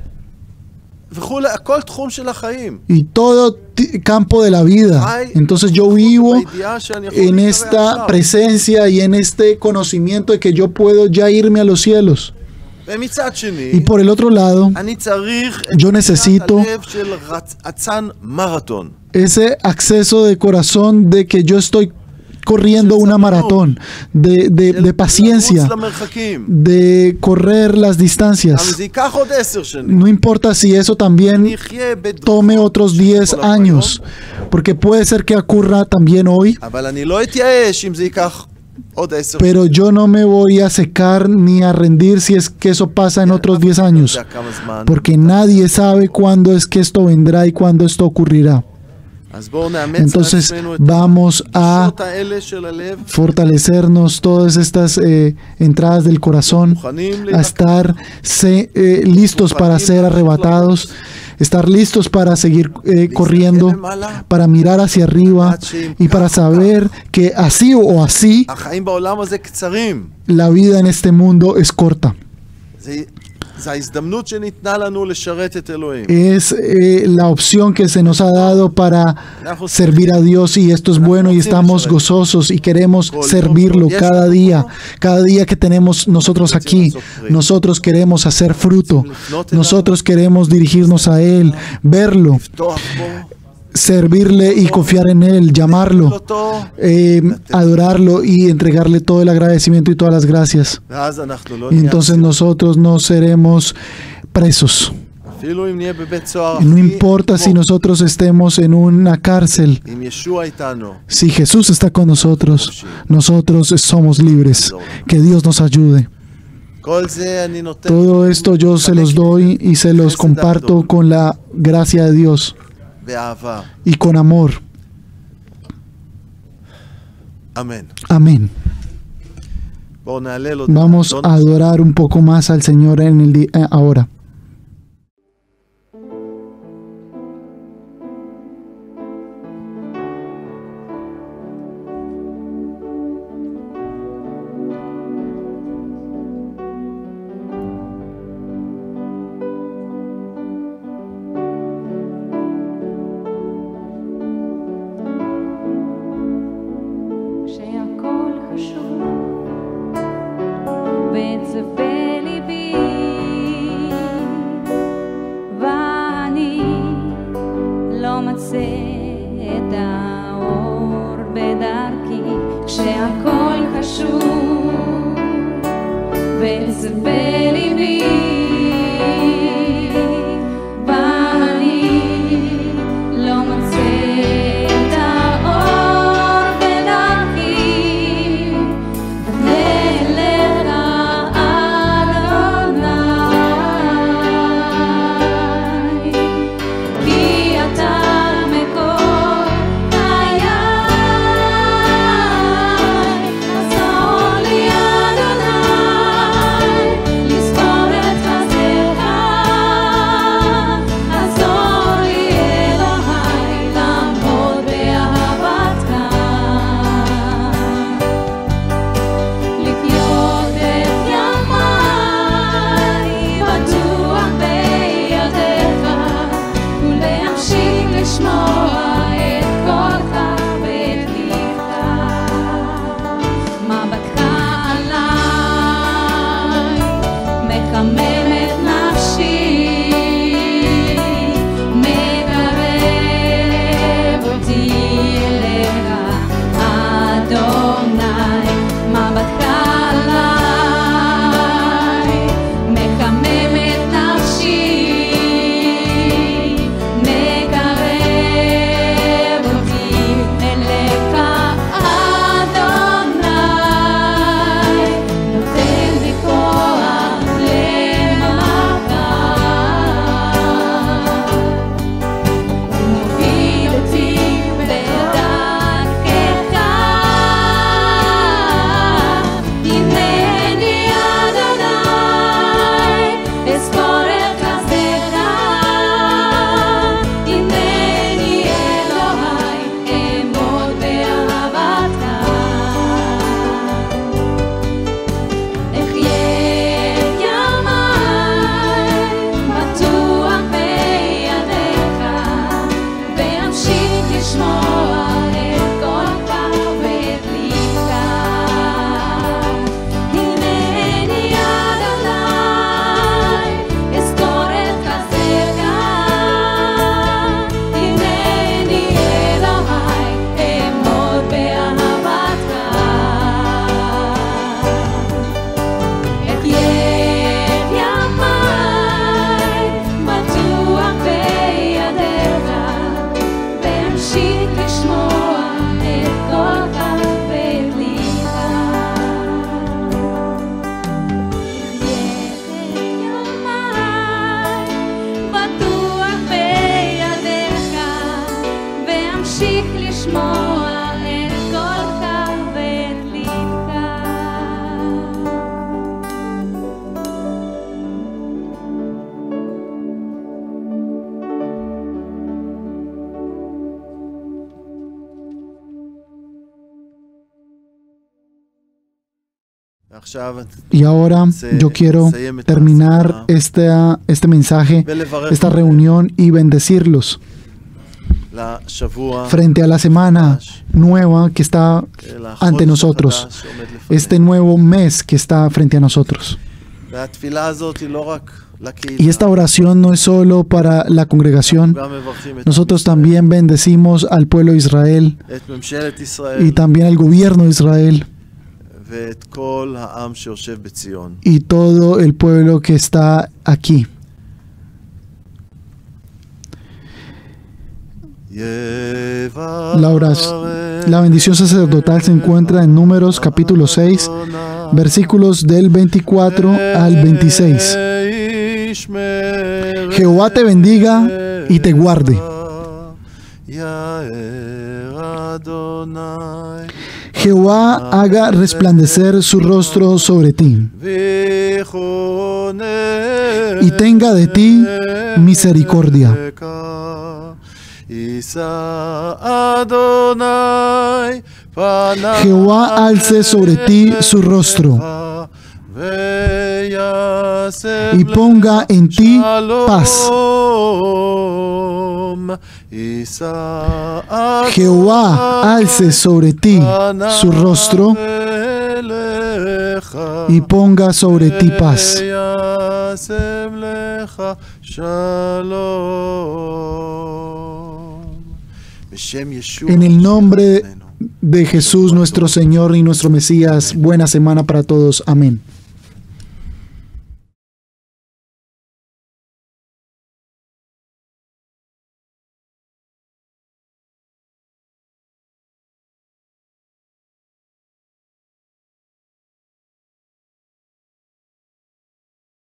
Speaker 2: וכולי, הכל תחום של החיים.
Speaker 3: y todo ti- campo de la vida.
Speaker 2: חי
Speaker 3: Entonces yo vivo
Speaker 2: בידיעה שאני יכול
Speaker 3: en
Speaker 2: להתקרב
Speaker 3: esta
Speaker 2: עכשיו.
Speaker 3: presencia y en este conocimiento de que yo puedo ya irme a los cielos.
Speaker 2: ומצד שני,
Speaker 3: Y por el otro lado,
Speaker 2: אני צריך
Speaker 3: yo
Speaker 2: את
Speaker 3: necesito
Speaker 2: הלב של רצ- אצן מרתון.
Speaker 3: ese acceso de corazón de que yo estoy corriendo una maratón de, de,
Speaker 2: של
Speaker 3: de paciencia,
Speaker 2: לרוץ למרחקים.
Speaker 3: de correr las
Speaker 2: אבל
Speaker 3: distancias.
Speaker 2: זה ייקח עוד עשר שנים.
Speaker 3: No importa si eso también
Speaker 2: אני אחיה בדרכות
Speaker 3: tome otros
Speaker 2: של
Speaker 3: diez
Speaker 2: כל הפעמים,
Speaker 3: años, porque puede ser que ocurra también hoy,
Speaker 2: אבל אני לא אתייאש אם זה ייקח עוד עשר
Speaker 3: pero yo no me voy a secar ni a rendir si es que eso pasa en otros diez años,
Speaker 2: יודע כמה זמן.
Speaker 3: porque nadie sabe cuándo es que esto vendrá y cuándo esto ocurrirá.
Speaker 2: אז בואו נאמץ
Speaker 3: Entonces
Speaker 2: לעצמנו את
Speaker 3: vamos a
Speaker 2: הגישות האלה של הלב,
Speaker 3: fortalecernos todas estas eh, entradas del corazón,
Speaker 2: מוכנים
Speaker 3: a estar se- eh, listos para ser arrebatados, estar listos para seguir eh, corriendo,
Speaker 2: למעלה.
Speaker 3: para mirar hacia arriba y para saber que así o así
Speaker 2: החיים בעולם הזה קצרים.
Speaker 3: la vida en este mundo es corta.
Speaker 2: זה, זה ההזדמנות שניתנה לנו לשרת את אלוהים.
Speaker 3: Es eh, la opción que se nos ha dado para servir a Dios, y esto es bueno y estamos gozosos y queremos servirlo cada día. Cada día que tenemos nosotros aquí, nosotros queremos hacer fruto. Nosotros queremos dirigirnos a Él, verlo,
Speaker 2: לפתוח בו,
Speaker 3: servirle y confiar en Él, llamarlo,
Speaker 2: אותו,
Speaker 3: eh, adorarlo y entregarle todo el agradecimiento y todas las gracias.
Speaker 2: ואז אנחנו לא
Speaker 3: Y
Speaker 2: נהיה
Speaker 3: entonces
Speaker 2: אסירים.
Speaker 3: nosotros no seremos presos.
Speaker 2: אפילו אם נהיה בבית סוהר
Speaker 3: Y no
Speaker 2: הכי
Speaker 3: importa si
Speaker 2: עמוק,
Speaker 3: nosotros estemos en una cárcel,
Speaker 2: אם ישוע איתנו,
Speaker 3: si Jesús está con nosotros, nosotros somos libres. Que Dios nos ayude.
Speaker 2: כל זה אני נותן.
Speaker 3: Todo esto yo se los doy y se los comparto con la gracia de Dios
Speaker 2: באהבה.
Speaker 3: y con amor.
Speaker 2: אמן.
Speaker 3: Amén.
Speaker 2: בואו נהלל עוד
Speaker 3: Vamos a adorar un poco más al Señor en el di- eh, ahora.
Speaker 1: לשמוע את קולך ולבך.
Speaker 3: Y ahora yo quiero terminar este, este mensaje, esta reunión y bendecirlos frente a la semana nueva que está ante nosotros, este nuevo mes que está frente a nosotros. Y esta oración no es solo para la congregación, nosotros también bendecimos al pueblo de Israel y también al gobierno de Israel y todo el pueblo que está aquí. La, oración, la bendición sacerdotal se encuentra en Números capítulo seis, versículos del veinticuatro al veintiséis. Jehová te bendiga y te guarde. Jehová haga resplandecer su rostro sobre ti y tenga de ti misericordia. Jehová alce sobre ti su rostro y ponga en ti paz. Jehová alce sobre ti su rostro y ponga sobre ti paz. En el nombre de Jesús nuestro Señor y nuestro Mesías, buena semana para todos. Amén.